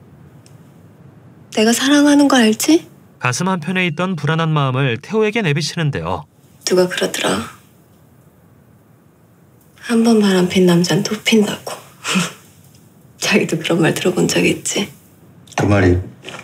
내가 사랑하는 거 알지? 가슴 한편에 있던 불안한 마음을 태호에게 내비치는데요. 누가 그러더라. 한 번 바람핀 남자는 또 핀다고. 자기도 그런 말 들어본 적 있지? 그 말이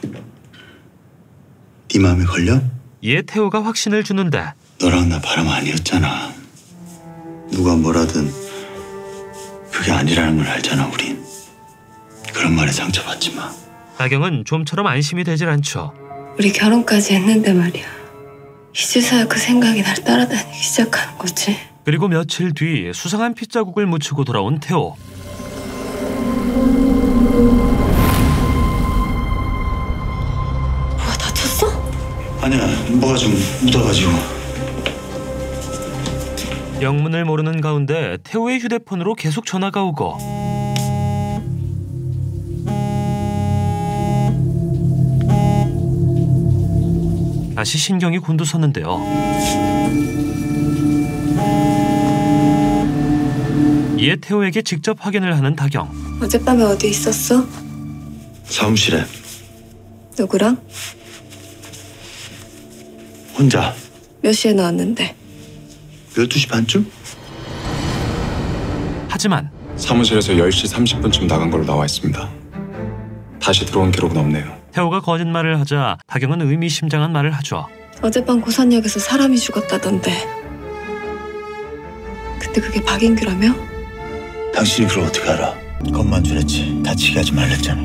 네 마음에 걸려? 이에 태호가 확신을 주는데 너랑 나 바람 아니었잖아. 누가 뭐라든 그게 아니라는 걸 알잖아 우린. 그런 말에 상처받지 마. 다경은 좀처럼 안심이 되질 않죠. 우리 결혼까지 했는데 말이야. 이제서야 그 생각이 날 따라다니기 시작하는 거지. 그리고 며칠 뒤 수상한 핏자국을 묻히고 돌아온 태호. 뭐야, 다쳤어? 아니야, 뭐가 좀 묻어가지고. 영문을 모르는 가운데 태호의 휴대폰으로 계속 전화가 오고 다시 신경이 곤두섰는데요. 이에 태호에게 직접 확인을 하는 다경. 어젯밤에 어디 있었어? 사무실에. 누구랑? 혼자. 몇 시에 나왔는데? 12시 반쯤? 하지만 사무실에서 10시 30분쯤 나간 걸로 나와 있습니다. 다시 들어온 기록은 없네요. 태호가 거짓말을 하자 다경은 의미심장한 말을 하죠. 어젯밤 고산역에서 사람이 죽었다던데. 근데 그게 박인규라며? 당신이 그걸 어떻게 알아? 겁만 주랬지. 다치게 하지 말랬잖아.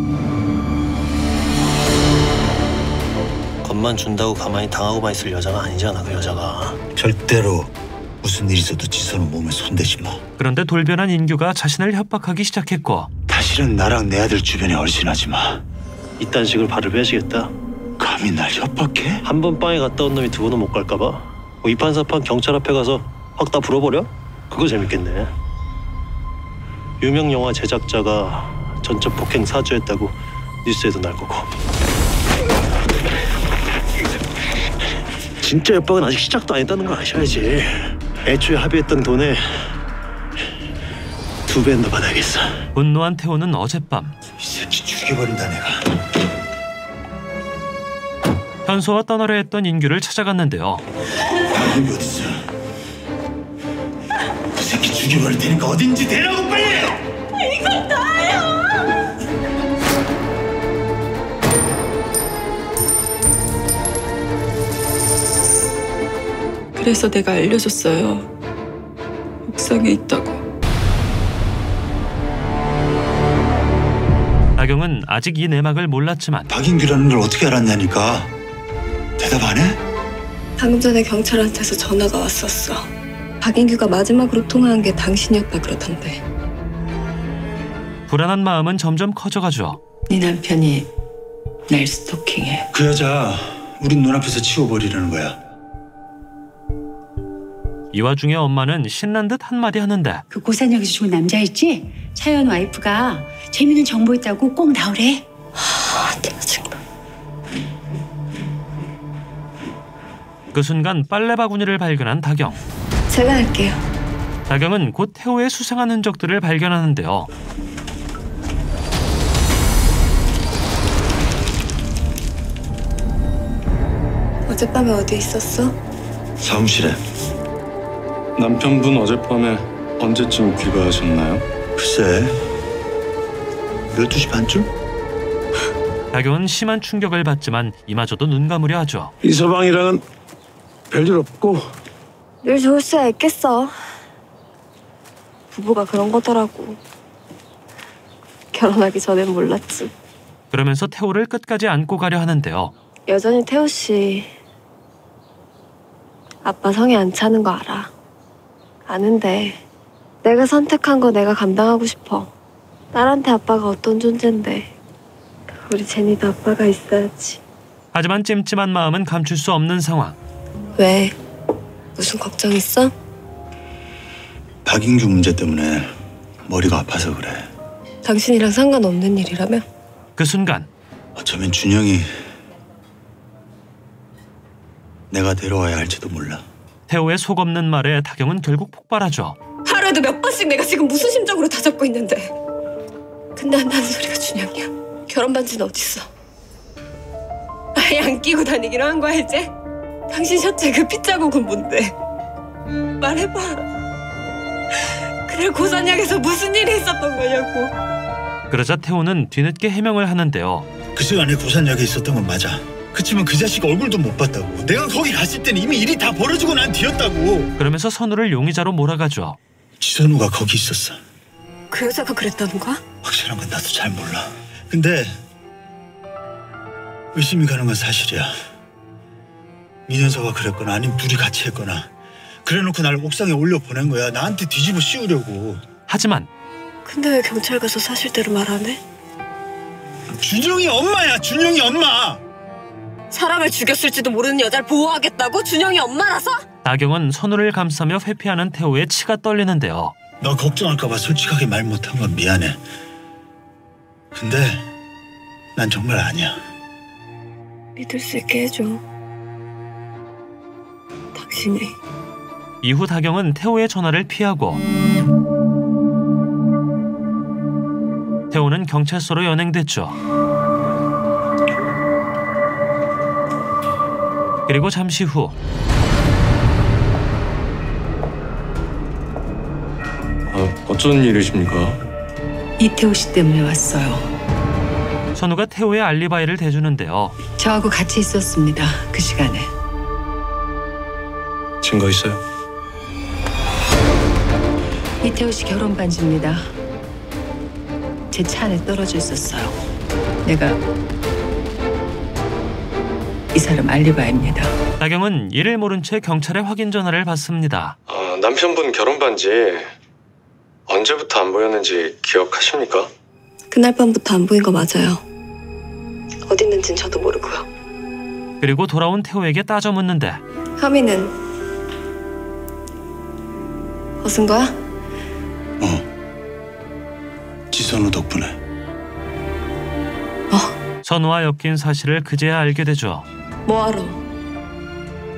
겁만 준다고 가만히 당하고만 있을 여자가 아니잖아, 그 여자가. 절대로 무슨 일 있어도 지선은 몸에 손대지 마. 그런데 돌변한 인규가 자신을 협박하기 시작했고 다시는 나랑 내 아들 주변에 얼씬하지 마. 이딴 식으로 발을 빼시겠다. 감히 날 협박해? 한 번 빵에 갔다 온 놈이 두 번은 못 갈까 봐. 뭐 이판사판 경찰 앞에 가서 확 다 불어버려? 그거 재밌겠네. 유명 영화 제작자가 전적 폭행 사주했다고 뉴스에도 날 거고. 진짜 협박은 아직 시작도 안 했다는 거 아셔야지. 애초에 합의했던 돈에 2배는 더 받아야겠어. 분노한 태호는 어젯밤 이 새끼 죽여버린다 내가. 현수와 떠나려 했던 인규를 찾아갔는데요. 인규 어딨어? 그 새끼 죽여버릴 테니까 어딘지 대라고 빨리! 이건 나예요! 그래서 내가 알려줬어요. 옥상에 있다고. 나경은 아직 이 내막을 몰랐지만 박인규라는 걸 어떻게 알았냐니까. 대답 안 해? 방금 전에 경찰한테서 전화가 왔었어. 박인규가 마지막으로 통화한 게 당신이었다 그러던데. 불안한 마음은 점점 커져가죠. 네 남편이 날 스토킹해. 그 여자 우린 눈앞에서 치워버리려는 거야. 이 와중에 엄마는 신난 듯 한마디 하는데 그 고산역에서 죽은 남자 있지? 차연 와이프가 재밌는 정보 있다고 꼭 나오래. 내가 정말. 그 순간 빨래 바구니를 발견한 다경. 제가 할게요. 다경은 곧 태호의 수상한 흔적들을 발견하는데요. 어젯밤에 어디 있었어? 사무실에. 남편분 어젯밤에 언제쯤 귀가하셨나요? 글쎄 12시 반쯤? 다경은 심한 충격을 받지만 이마저도 눈 감으려 하죠. 이 서방이랑은 별일 없고. 늘 좋을 수야 있겠어. 부부가 그런 거더라고. 결혼하기 전엔 몰랐지. 그러면서 태호를 끝까지 안고 가려 하는데요. 여전히 태호 씨 아빠 성에 안 차는 거 알아. 아는데 내가 선택한 거 내가 감당하고 싶어. 딸한테 아빠가 어떤 존재인데 우리 제니도 아빠가 있어야지. 하지만 찜찜한 마음은 감출 수 없는 상황. 왜? 무슨 걱정 있어? 박인규 문제 때문에 머리가 아파서 그래. 당신이랑 상관없는 일이라며? 그 순간 어쩌면 준영이 내가 데려와야 할지도 몰라. 태호의 속 없는 말에 다경은 결국 폭발하죠. 하루에도 몇 번씩 내가 지금 무슨 심정으로 다잡고 있는데. 근데 한다는 소리가 준영이야. 결혼 반지는 어딨어? 아예 안 끼고 다니기로 한 거야 이제? 당신 셔츠에 그 핏자국은 뭔데? 말해봐. 그래 고산역에서 무슨 일이 있었던 거냐고. 그러자 태호는 뒤늦게 해명을 하는데요. 그 시간에 고산역에 있었던 건 맞아. 그치만 그 자식 얼굴도 못 봤다고. 내가 거기 갔을 때는 이미 일이 다 벌어지고 난 뒤였다고. 그러면서 선우를 용의자로 몰아가죠. 지선우가 거기 있었어. 그 여자가 그랬다는 거야? 확실한 건 나도 잘 몰라. 근데 의심이 가는 건 사실이야. 민현서가 그랬거나 아니면 둘이 같이 했거나 그래놓고 날 옥상에 올려 보낸 거야. 나한테 뒤집어 씌우려고. 하지만 근데 왜 경찰 가서 사실대로 말 안 해? 준영이 엄마야. 준영이 엄마. 사람을 죽였을지도 모르는 여자를 보호하겠다고? 준영이 엄마라서? 다경은 선우를 감싸며 회피하는 태호의 치가 떨리는데요. 너 걱정할까 봐 솔직하게 말 못한 건 미안해. 근데 난 정말 아니야. 믿을 수 있게 해줘. 당신이. 이후 다경은 태호의 전화를 피하고 태호는 경찰서로 연행됐죠. 그리고 잠시 후 어쩐 일이십니까? 이태호 씨 때문에 왔어요. 선우가 태호의 알리바이를 대주는데요. 저하고 같이 있었습니다. 그 시간에. 증거 있어요? 이태호 씨 결혼 반지입니다. 제 차 안에 떨어져 있었어요. 내가 이 사람 알리바이입니다. 다경은 이를 모른 채 경찰에 확인 전화를 받습니다. 남편분 결혼 반지 언제부터 안 보였는지 기억하십니까? 그날 밤부터 안 보인 거 맞아요. 어디 있는진 저도 모르고요. 그리고 돌아온 태호에게 따져 묻는데 혐의는 벗은 거야? 지선우 덕분에. 선우와 엮인 사실을 그제야 알게 되죠. 뭐하러?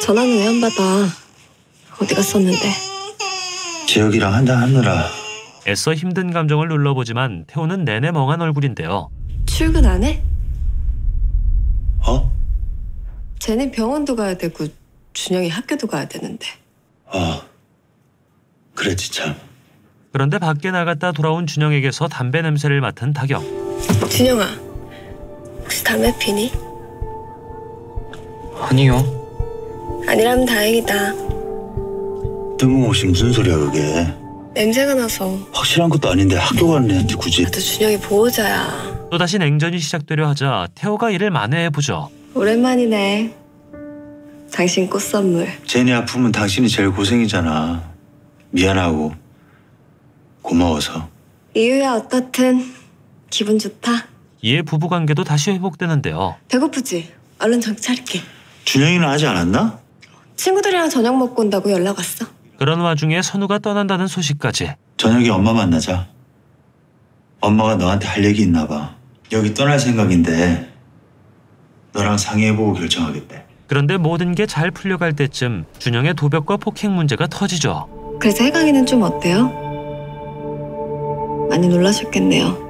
전화는 왜 안 받아? 어디 갔었는데? 재혁이랑 한잔 하느라. 애써 힘든 감정을 눌러보지만 태호는 내내 멍한 얼굴인데요. 출근 안 해? 어? 쟤는 병원도 가야 되고 준영이 학교도 가야 되는데. 그랬지 참. 그런데 밖에 나갔다 돌아온 준영에게서 담배 냄새를 맡은 다경. 준영아, 혹시 담배 피니? 아니요. 아니라면 다행이다. 뜬금없이 무슨 소리야 그게. 냄새가 나서. 확실한 것도 아닌데 학교 가는 애한테 굳이. 나도 준영이 보호자야. 또다시 냉전이 시작되려 하자 태호가 이를 만회해보죠. 오랜만이네. 당신 꽃 선물. 제니 아프면 당신이 제일 고생이잖아. 미안하고 고마워서. 이유야 어떻든 기분 좋다. 이에 부부관계도 다시 회복되는데요. 배고프지? 얼른 정신 차릴게. 준영이는 하지 않았나? 친구들이랑 저녁 먹고 온다고 연락 왔어. 그런 와중에 선우가 떠난다는 소식까지. 저녁에 엄마 만나자. 엄마가 너한테 할 얘기 있나 봐. 여기 떠날 생각인데 너랑 상의해보고 결정하겠대. 그런데 모든 게 잘 풀려갈 때쯤 준영의 도벽과 폭행 문제가 터지죠. 그래서 혜강이는 좀 어때요? 많이 놀라셨겠네요.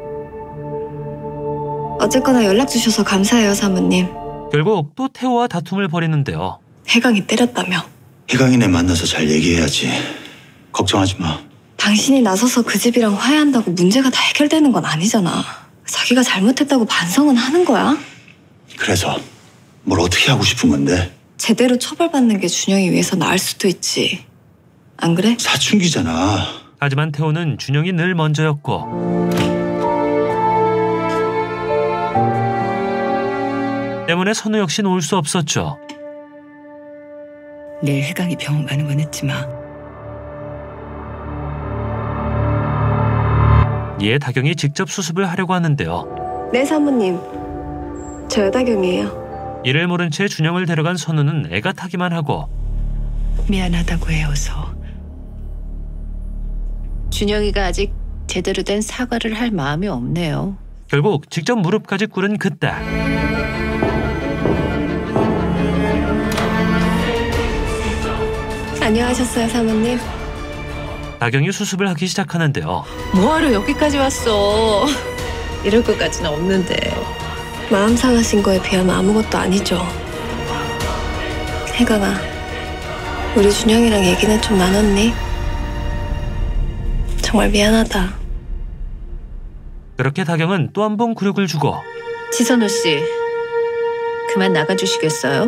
어쨌거나 연락 주셔서 감사해요, 사모님. 결국 또 태호와 다툼을 벌이는데요. 혜강이 때렸다며. 혜강이네 만나서 잘 얘기해야지. 걱정하지 마. 당신이 나서서 그 집이랑 화해한다고 문제가 다 해결되는 건 아니잖아. 자기가 잘못했다고 반성은 하는 거야? 그래서 뭘 어떻게 하고 싶은 건데? 제대로 처벌받는 게 준영이 위해서 나을 수도 있지. 안 그래? 사춘기잖아. 하지만 태호는 준영이 늘 먼저였고 때문에 선우 역시 놓을 수 없었죠. 내일 혜강이 병원 가는 건 잊지 마. 이에 다경이 직접 수습을 하려고 하는데요. 네, 사모님. 저 여다경이에요. 이를 모른 채 준영을 데려간 선우는 애가 타기만 하고 미안하다고 해어서. 준영이가 아직 제대로 된 사과를 할 마음이 없네요. 결국 직접 무릎까지 꿇은 그때 안녕하셨어요, 사모님. 다경이 수습을 하기 시작하는데요. 뭐하러 여기까지 왔어? 이럴 것까지는 없는데. 마음 상하신 거에 비하면 아무것도 아니죠. 혜강아, 우리 준영이랑 얘기는 좀 나눴니? 정말 미안하다. 그렇게 다경은 또 한 번 굴욕을 주고 지선우 씨, 그만 나가주시겠어요?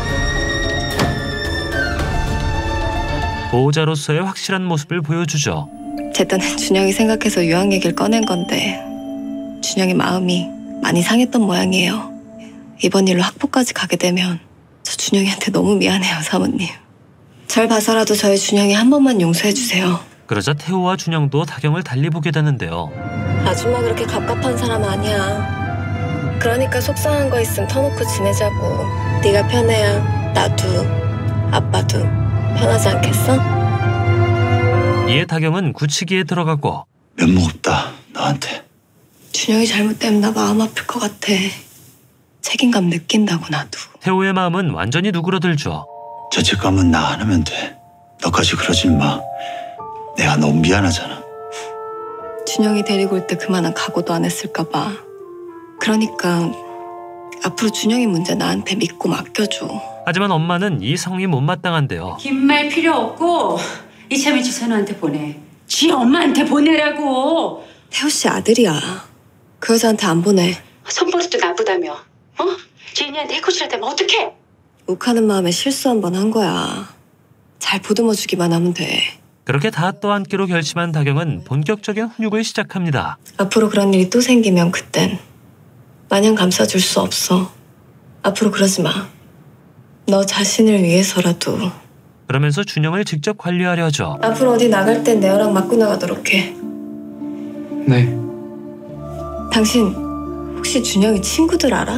보호자로서의 확실한 모습을 보여주죠. 제 딴엔 준영이 생각해서 유학 얘기를 꺼낸 건데 준영이 마음이 많이 상했던 모양이에요. 이번 일로 학부까지 가게 되면 저 준영이한테 너무 미안해요, 사모님. 절 봐서라도 저희 준영이 한 번만 용서해 주세요. 그러자 태호와 준영도 다경을 달리 보게 되는데요. 아줌마 그렇게 갑갑한 사람 아니야. 그러니까 속상한 거 있으면 터놓고 지내자고. 네가 편해야 나도 아빠도 편하지 않겠어? 이에 다경은 굳히기에 들어가고 면목 없다 너한테. 준영이 잘못되면 나 마음 아플 것 같아. 책임감 느낀다고 나도. 태호의 마음은 완전히 누그러들죠. 죄책감은 나 안 하면 돼. 너까지 그러진 마. 내가 너무 미안하잖아. 준영이 데리고 올 때 그만한 각오도 안 했을까 봐. 그러니까 앞으로 준영이 문제 나한테 믿고 맡겨줘. 하지만 엄마는 이 상황이 못마땅한데요. 긴 말 필요 없고 이참에 지선우한테 보내. 지 엄마한테 보내라고. 태호 씨 아들이야. 그 여자한테 안 보내. 손버릇도 나쁘다며. 어? 제인이한테 해코지라다면 어떡해? 욱하는 마음에 실수 한 번 한 거야. 잘 보듬어주기만 하면 돼. 그렇게 다 떠안기로 결심한 다경은 본격적인 훈육을 시작합니다. 앞으로 그런 일이 또 생기면 그땐 마냥 감싸줄 수 없어. 앞으로 그러지 마. 너 자신을 위해서라도. 그러면서 준영을 직접 관리하려 하죠. 앞으로 어디 나갈 땐 내 허락 받고 나가도록 해. 네. 당신 혹시 준영이 친구들 알아?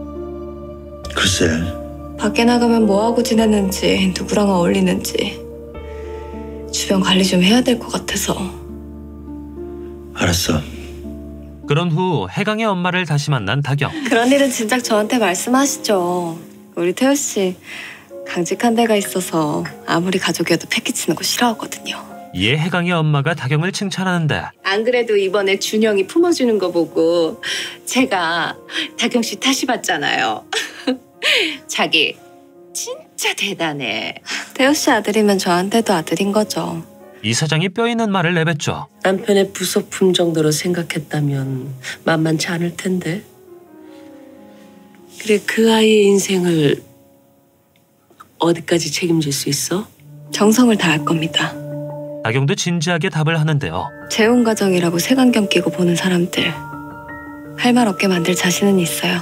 글쎄. 밖에 나가면 뭐하고 지내는지, 누구랑 어울리는지 주변 관리 좀 해야 될 것 같아서. 알았어. 그런 후 혜강의 엄마를 다시 만난 다경. 그런 일은 진작 저한테 말씀하시죠. 우리 태호 씨 강직한 데가 있어서 아무리 가족이어도 패기치는 거 싫어하거든요. 이에 혜강이 엄마가 다경을 칭찬하는데 안 그래도 이번에 준영이 품어주는 거 보고 제가 다경 씨 다시 봤잖아요. 자기 진짜 대단해. 태호 씨 아들이면 저한테도 아들인 거죠. 이 사장이 뼈 있는 말을 내뱉죠. 남편의 부속품 정도로 생각했다면 만만치 않을 텐데. 그래, 그 아이의 인생을 어디까지 책임질 수 있어? 정성을 다할 겁니다. 다경도 진지하게 답을 하는데요. 재혼 가정이라고 색안경 끼고 보는 사람들 할 말 없게 만들 자신은 있어요.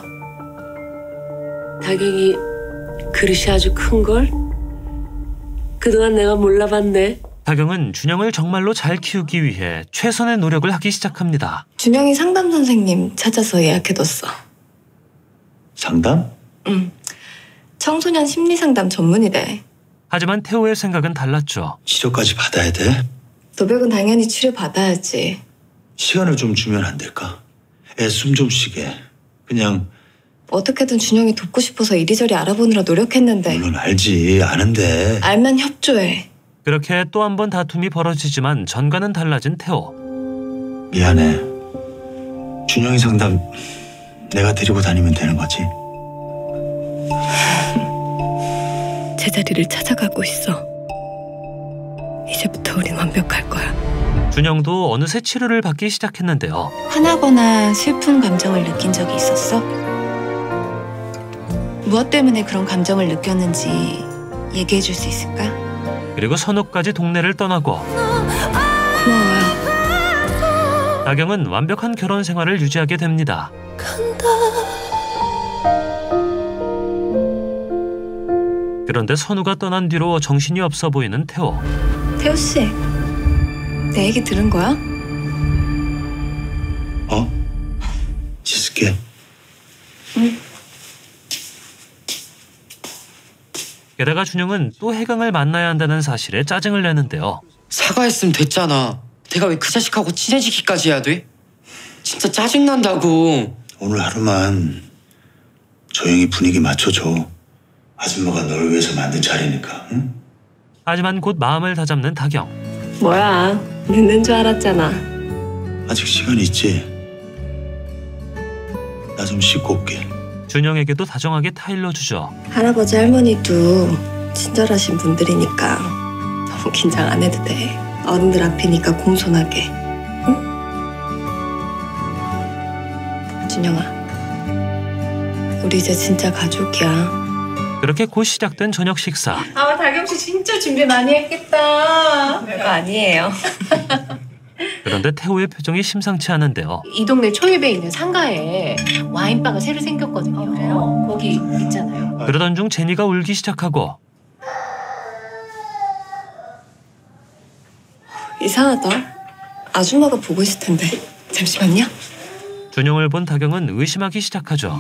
다경이 그릇이 아주 큰걸? 그동안 내가 몰라봤네. 다경은 준영을 정말로 잘 키우기 위해 최선의 노력을 하기 시작합니다. 준영이 상담 선생님 찾아서 예약해뒀어. 상담? 응. 청소년 심리상담 전문이래. 하지만 태호의 생각은 달랐죠. 치료까지 받아야 돼? 노백은 당연히 치료받아야지. 시간을 좀 주면 안 될까? 애 숨 좀 쉬게. 그냥 어떻게든 준영이 돕고 싶어서 이리저리 알아보느라 노력했는데. 물론 알지. 아는데. 알면 협조해. 그렇게 또 한 번 다툼이 벌어지지만 전과는 달라진 태호. 미안해. 준영이 상담 내가 데리고 다니면 되는 거지? 제자리를 찾아가고 있어. 이제부터 우린 완벽할 거야. 준영도 어느새 치료를 받기 시작했는데요. 화나거나 슬픈 감정을 느낀 적이 있었어? 무엇 때문에 그런 감정을 느꼈는지 얘기해 줄 수 있을까? 그리고 선우까지 동네를 떠나고 고마워요. 다경은 완벽한 결혼 생활을 유지하게 됩니다. 그런데 선우가 떠난 뒤로 정신이 없어 보이는 태호. 태호 씨, 내 얘기 들은 거야? 어? 씻을게. 응. 게다가 준영은 또 혜강을 만나야 한다는 사실에 짜증을 내는데요. 사과했으면 됐잖아. 내가 왜 그 자식하고 친해지기까지 해야 돼? 진짜 짜증난다고. 오늘 하루만 조용히 분위기 맞춰줘. 아줌마가 널 위해서 만든 자리니까. 응? 하지만 곧 마음을 다잡는 다경. 뭐야, 늦는 줄 알았잖아. 아직 시간 있지? 나 좀 씻고 올게. 준영에게도 다정하게 타일러주죠. 할아버지 할머니도 친절하신 분들이니까 너무 긴장 안 해도 돼. 어른들 앞이니까 공손하게. 응? 준영아, 우리 이제 진짜 가족이야. 그렇게 곧 시작된 저녁 식사. 아, 다경 씨 진짜 준비 많이 했겠다. 별거 아니에요. 그런데 태호의 표정이 심상치 않은데요. 이 동네 초입에 있는 상가에 와인바가 새로 생겼거든요. 그래요? 거기 있잖아요. 그러던 중 제니가 울기 시작하고. 이상하다. 아줌마가 보고 있을 텐데. 잠시만요. 준영을 본 다경은 의심하기 시작하죠.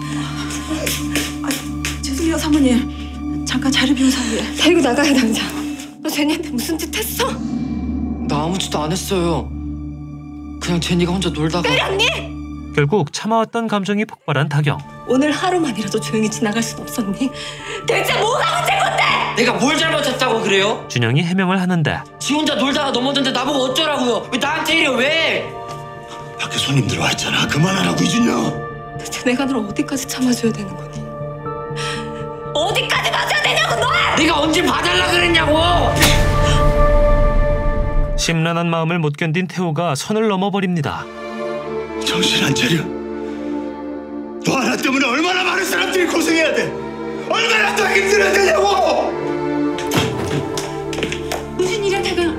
죄송해요, 사모님. 잠깐 자리 비운 사이에. 데리고 나가요, 당장. 너 제니한테 무슨 짓 했어? 나 아무 짓도 안 했어요. 그냥 제니가 혼자 놀다가. 때렸니? 결국 참아왔던 감정이 폭발한 다경. 오늘 하루만이라도 조용히 지나갈 순 없었니? 대체 뭐가 문제인 건데? 내가 뭘 잘못했다고 그래요? 준영이 해명을 하는데. 지 혼자 놀다가 넘어졌는데 나보고 어쩌라고요? 왜 나한테 이래 왜? 밖에 손님 들어와 있잖아. 그만하라고, 이준영. 대체 내가 널 어디까지 참아줘야 되는 거니? 어디까지 봐줘야 되냐고, 너! 내가 언제 봐달라 그랬냐고! 심란한 마음을 못 견딘 태호가 선을 넘어버립니다. 정신 안 차려. 너 하나 때문에 얼마나 많은 사람들이 고생해야 돼. 얼마나 더 힘들어야 되냐고. 무슨 일이야, 다경?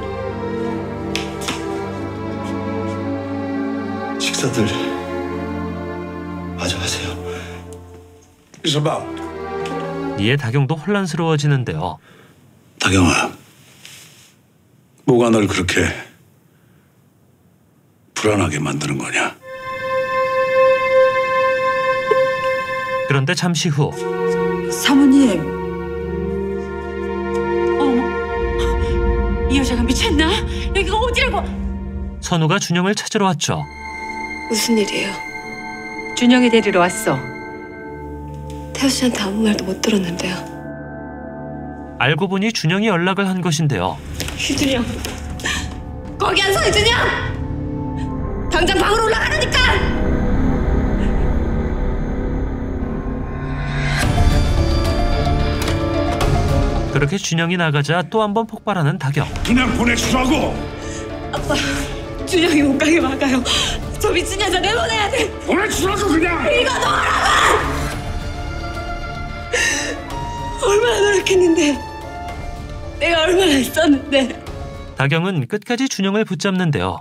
식사들 마저 하세요. 있어봐. 이에 다경도 혼란스러워지는데요. 다경아, 뭐가 널 그렇게 불안하게 만드는 거냐? 그런데 잠시 후. 사모님. 이 여자가 미쳤나? 여기가 어디라고? 선우가 준영을 찾으러 왔죠. 무슨 일이에요? 준영이 데리러 왔어. 태호 씨한테 아무 말도 못 들었는데요. 알고 보니 준영이 연락을 한 것인데요. 이준영, 거기 안 서, 이준영! 당장 방으로 올라가라니까! 그렇게 준영이 나가자 또 한 번 폭발하는 다경. 그냥 보내주라고! 아빠, 준영이 못 가게 막아요. 저 미친 여자 내보내야 돼. 보내주라고 그냥! 이거 놓으라고! 얼마나 노력했는데, 내가 얼마나 했었는데. 다경은 끝까지 준영을 붙잡는데요.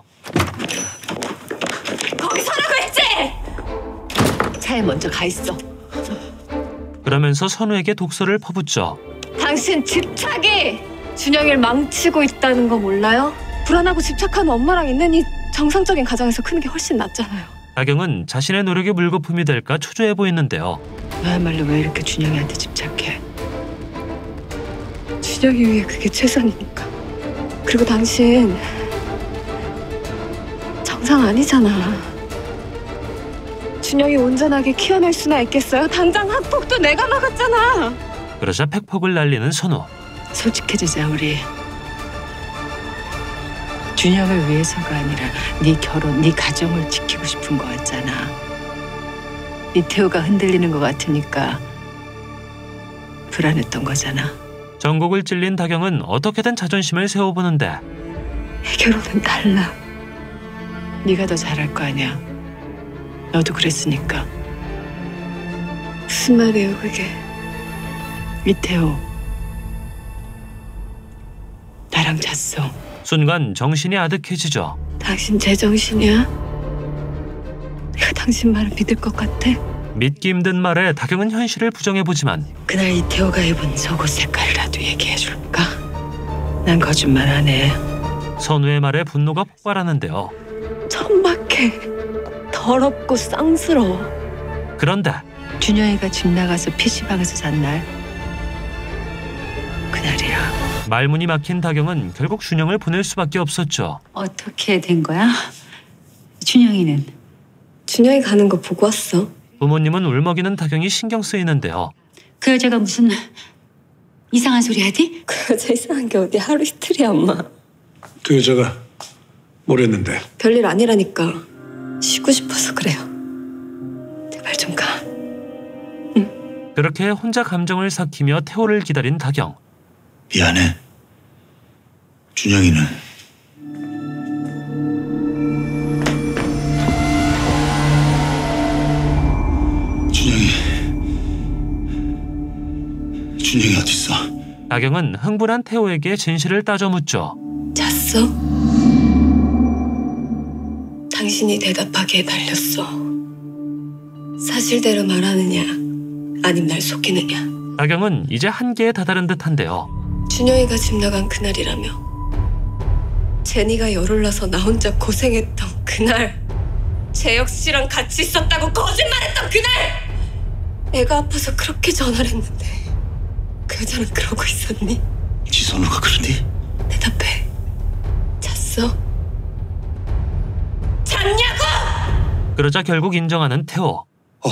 거기 서라고 했지? 차에 먼저 가 있어. 그러면서 선우에게 독서를 퍼붓죠. 당신 집착이 준영이를 망치고 있다는 거 몰라요? 불안하고 집착하는 엄마랑 있는 이 정상적인 가정에서 크는 게 훨씬 낫잖아요. 다경은 자신의 노력이 물거품이 될까 초조해 보이는데요. 너야말로 왜 이렇게 준영이한테 집착해? 준영이 위해 그게 최선이니까. 그리고 당신 정상 아니잖아. 준영이 온전하게 키워낼 수나 있겠어요? 당장 학폭도 내가 막았잖아. 그러자 팩폭을 날리는 선우. 솔직해지자 우리. 준영을 위해서가 아니라 네 결혼, 네 가정을 지키고 싶은 거였잖아. 이태호가 흔들리는 것 같으니까 불안했던 거잖아. 전곡을 찔린 다경은 어떻게든 자존심을 세워보는데 결혼은 달라. 네가 더 잘할 거 아니야. 너도 그랬으니까. 무슨 말이에요 그게? 이태호 나랑 잤어. 순간 정신이 아득해지죠. 당신 제정신이야? 내가 당신 말을 믿을 것 같아? 믿기 힘든 말에 다경은 현실을 부정해보지만 그날 이태호가 입은 속옷 색깔이라도 얘기해줄까? 난 거짓말 안 해. 선우의 말에 분노가 폭발하는데요. 천박해. 더럽고 쌍스러워. 그런데 준영이가 집 나가서 PC방에서 잔 날, 그날이야. 말문이 막힌 다경은 결국 준영을 보낼 수밖에 없었죠. 어떻게 된 거야? 준영이는? 준영이 가는 거 보고 왔어. 부모님은 울먹이는 다경이 신경 쓰이는데요. 그 여자가 무슨 이상한 소리 하디? 그 여자 이상한 게 어디 하루 이틀이야 엄마. 그 여자가 뭘 했는데? 별일 아니라니까. 쉬고 싶어서 그래요. 제발 좀 가. 그렇게 혼자 감정을 삭히며 태호를 기다린 다경. 미안해. 준영이는 준영이 어딨어? 다경은 흥분한 태호에게 진실을 따져 묻죠. 잤어? 당신이 대답하기에 달렸어. 사실대로 말하느냐 아님 날 속이느냐. 다경은 이제 한계에 다다른 듯한데요. 준영이가 집 나간 그날이라며. 제니가 열을 나서 나 혼자 고생했던 그날. 재혁 씨랑 같이 있었다고 거짓말했던 그날. 애가 아파서 그렇게 전화를 했는데 그 여자는 그러고 있었니? 지선우가 그러니? 대답해. 잤어? 잤냐고! 그러자 결국 인정하는 태호.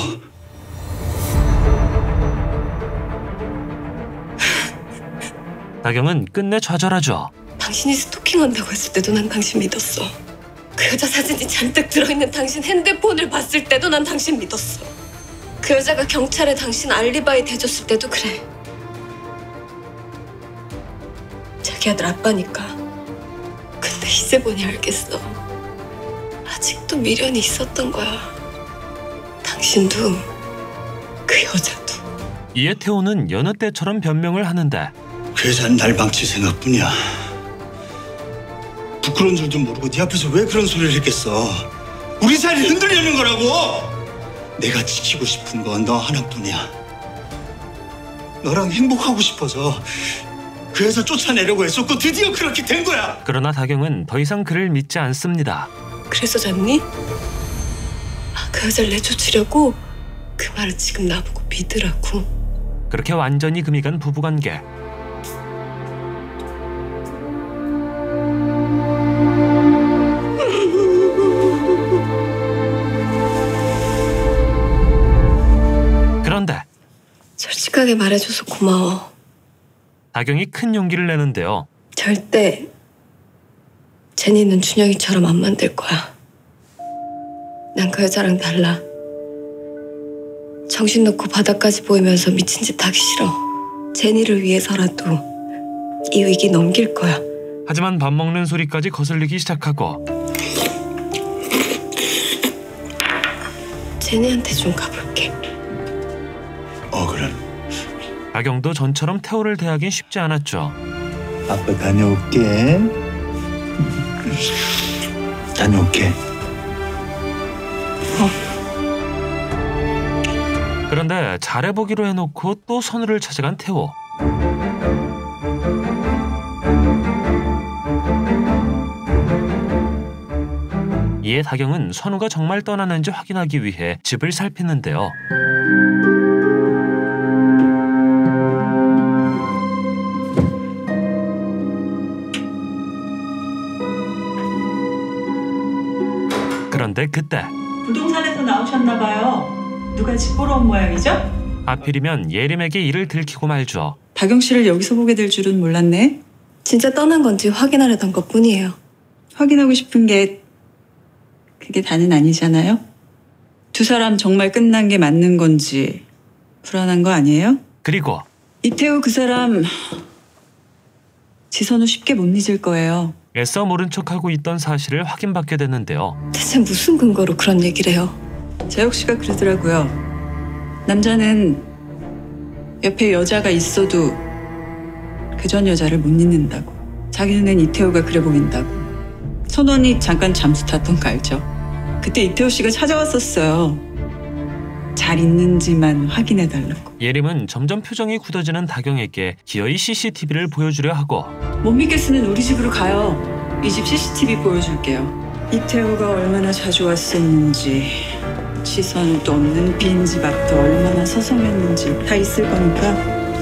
다경은 끝내 좌절하죠. 당신이 스토킹한다고 했을 때도 난 당신 믿었어. 그 여자 사진이 잔뜩 들어있는 당신 핸드폰을 봤을 때도 난 당신 믿었어. 그 여자가 경찰에 당신 알리바이 대줬을 때도 그래. 자기 아들 아빠니까. 근데 이제 보니 알겠어. 아직도 미련이 있었던 거야. 당신도 그 여자도. 이에 태호는 여느 때처럼 변명을 하는데 그 여자는 날 망칠 생각뿐이야. 부끄러운 줄도 모르고 네 앞에서 왜 그런 소리를 했겠어. 우리 사이를 흔들려는 거라고. 내가 지키고 싶은 건 너 하나뿐이야. 너랑 행복하고 싶어서 그 여자 쫓아내려고 했었고 드디어 그렇게 된 거야. 그러나 다경은 더 이상 그를 믿지 않습니다. 그래서 잤니? 그 여자를 내쫓으려고? 그 말은 지금 나보고 믿으라고. 그렇게 완전히 금이 간 부부관계. 그런데 솔직하게 말해줘서 고마워. 다경이 큰 용기를 내는데요. 절대 제니는 준영이처럼 안 만들 거야. 난 그 여자랑 달라. 정신 놓고 바닥까지 보이면서 미친 짓 하기 싫어. 제니를 위해서라도 이 위기 넘길 거야. 하지만 밥 먹는 소리까지 거슬리기 시작하고 제니한테 좀 가볼게. 그래. 다경도 전처럼 태호를 대하긴 쉽지 않았죠. 아빠 다녀올게. 다녀올게. 그런데 잘해보기로 해놓고 또 선우를 찾아간 태호. 이에 다경은 선우가 정말 떠나는지 확인하기 위해 집을 살피는데요. 그런데 그때 부동산에서 나오셨나 봐요. 누가 집 보러 온 모양이죠? 하필이면 예림에게 이를 들키고 말죠. 다경 씨를 여기서 보게 될 줄은 몰랐네. 진짜 떠난 건지 확인하려던 것뿐이에요. 확인하고 싶은 게 그게 다는 아니잖아요. 두 사람 정말 끝난 게 맞는 건지 불안한 거 아니에요? 그리고 이태우 그 사람 지선우 쉽게 못 잊을 거예요. 애써 모른 척하고 있던 사실을 확인받게 됐는데요. 대체 무슨 근거로 그런 얘기를 해요? 재혁 씨가 그러더라고요. 남자는 옆에 여자가 있어도 그 전 여자를 못 잊는다고. 자기 눈엔 이태우가 그래 보인다고. 선원이 잠깐 잠수 탔던 거 알죠? 그때 이태우 씨가 찾아왔었어요. 잘 있는지만 확인해달라고. 예림은 점점 표정이 굳어지는 다경에게 기어이 CCTV를 보여주려 하고 못 믿겠으면 우리 집으로 가요. 이 집 CCTV 보여줄게요. 이태우가 얼마나 자주 왔었는지, 지선우도 없는 빈집 앞도 얼마나 서성였는지 다 있을 거니까.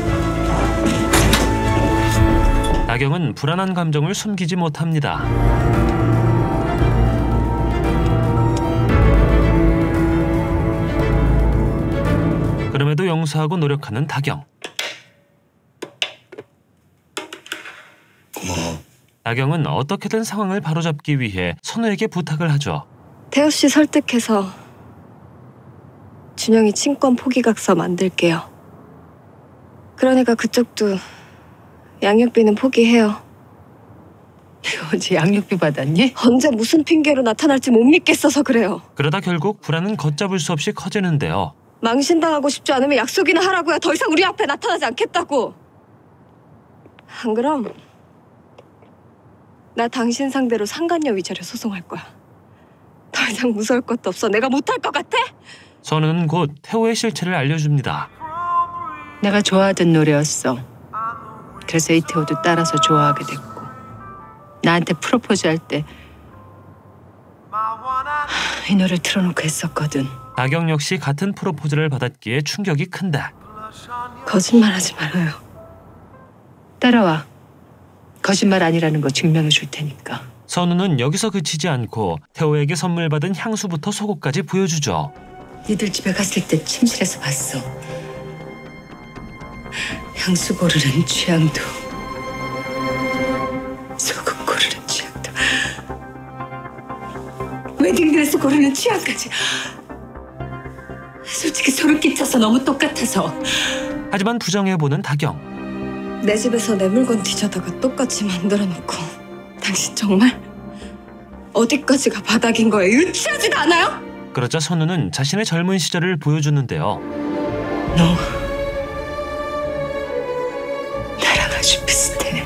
다경은 불안한 감정을 숨기지 못합니다. 그럼에도 용서하고 노력하는 다경. 고마워. 다경은 어떻게든 상황을 바로잡기 위해 선우에게 부탁을 하죠. 태호 씨 설득해서 준영이 친권 포기각서 만들게요. 그러니까 그쪽도 양육비는 포기해요. 내가 언제 양육비 받았니? 언제 무슨 핑계로 나타날지 못 믿겠어서 그래요. 그러다 결국 불안은 걷잡을 수 없이 커지는데요. 망신당하고 싶지 않으면 약속이나 하라고요. 더 이상 우리 앞에 나타나지 않겠다고. 안 그럼 나 당신 상대로 상간녀 위자료 소송할 거야. 더 이상 무서울 것도 없어. 내가 못할 것 같아? 선우는 곧 태호의 실체를 알려줍니다. 내가 좋아하던 노래였어. 그래서 이태호도 따라서 좋아하게 됐고 나한테 프로포즈 할 때 이 노래를 틀어놓고 했었거든. 다경 역시 같은 프로포즈를 받았기에 충격이 큰데 거짓말하지 말아요. 따라와. 거짓말 아니라는 거 증명해 줄 테니까. 선우는 여기서 그치지 않고 태호에게 선물 받은 향수부터 속옷까지 보여주죠. 니들 집에 갔을 때 침실에서 봤어. 향수 고르는 취향도 속옷 고르는 취향도 웨딩드레스 고르는 취향까지. 솔직히 소름 끼쳐서 너무 똑같아서. 하지만 부정해보는 다경. 내 집에서 내 물건 뒤져다가 똑같이 만들어놓고 당신 정말 어디까지가 바닥인 거예요? 유치하지도 않아요? 그러자 선우는 자신의 젊은 시절을 보여주는데요. 너 나랑 아주 비슷해.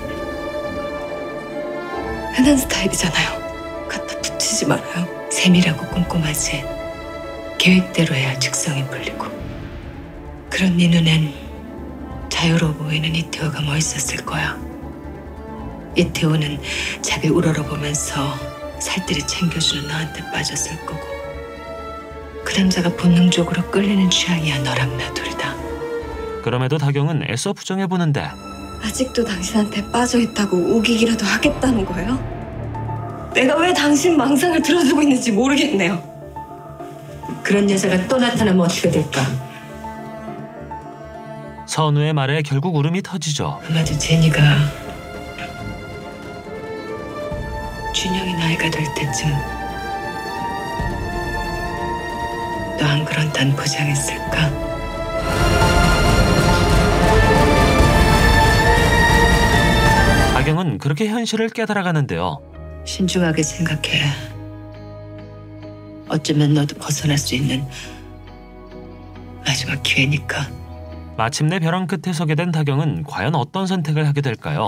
흔한 스타일이잖아요. 갖다 붙이지 말아요. 세밀하고 꼼꼼하지. 계획대로 해야 직성이 풀리고. 그런 네 눈엔 자유로워 보이는 이태호가 멋있었을 거야. 이태호는 자기 우러러보면서 살뜰히 챙겨주는 너한테 빠졌을 거고. 그 남자가 본능적으로 끌리는 취향이야 너랑 나 둘 다. 그럼에도 다경은 애써 부정해보는데 아직도 당신한테 빠져있다고 우기기라도 하겠다는 거예요? 내가 왜 당신 망상을 들어주고 있는지 모르겠네요. 그런 여자가 또 나타나면 어떻게 될까? 선우의 말에 결국 울음이 터지죠. 아마도 제니가 준영이 나이가 될 때쯤 너 안 그런다는 보장했을까? 다경은 그렇게 현실을 깨달아가는데요. 신중하게 생각해. 어쩌면 너도 벗어날 수 있는 마지막 기회니까. 마침내 벼랑 끝에 서게 된 다경은 과연 어떤 선택을 하게 될까요?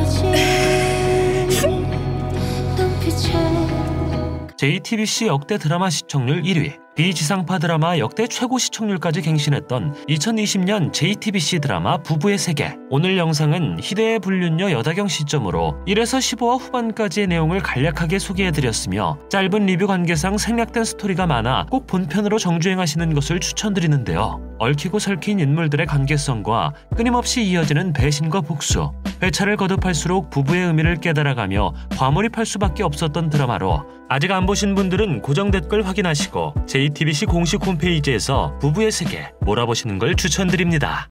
JTBC 역대 드라마 시청률 1위, 비지상파 드라마 역대 최고 시청률까지 갱신했던 2020년 JTBC 드라마 부부의 세계. 오늘 영상은 희대의 불륜녀 여다경 시점으로 1에서 15화 후반까지의 내용을 간략하게 소개해드렸으며 짧은 리뷰 관계상 생략된 스토리가 많아 꼭 본편으로 정주행하시는 것을 추천드리는데요. 얽히고 설킨 인물들의 관계성과 끊임없이 이어지는 배신과 복수, 회차를 거듭할수록 부부의 의미를 깨달아가며 과몰입할 수밖에 없었던 드라마로 아직 안 보신 분들은 고정 댓글 확인하시고 JTBC 공식 홈페이지에서 부부의 세계 몰아보시는 걸 추천드립니다.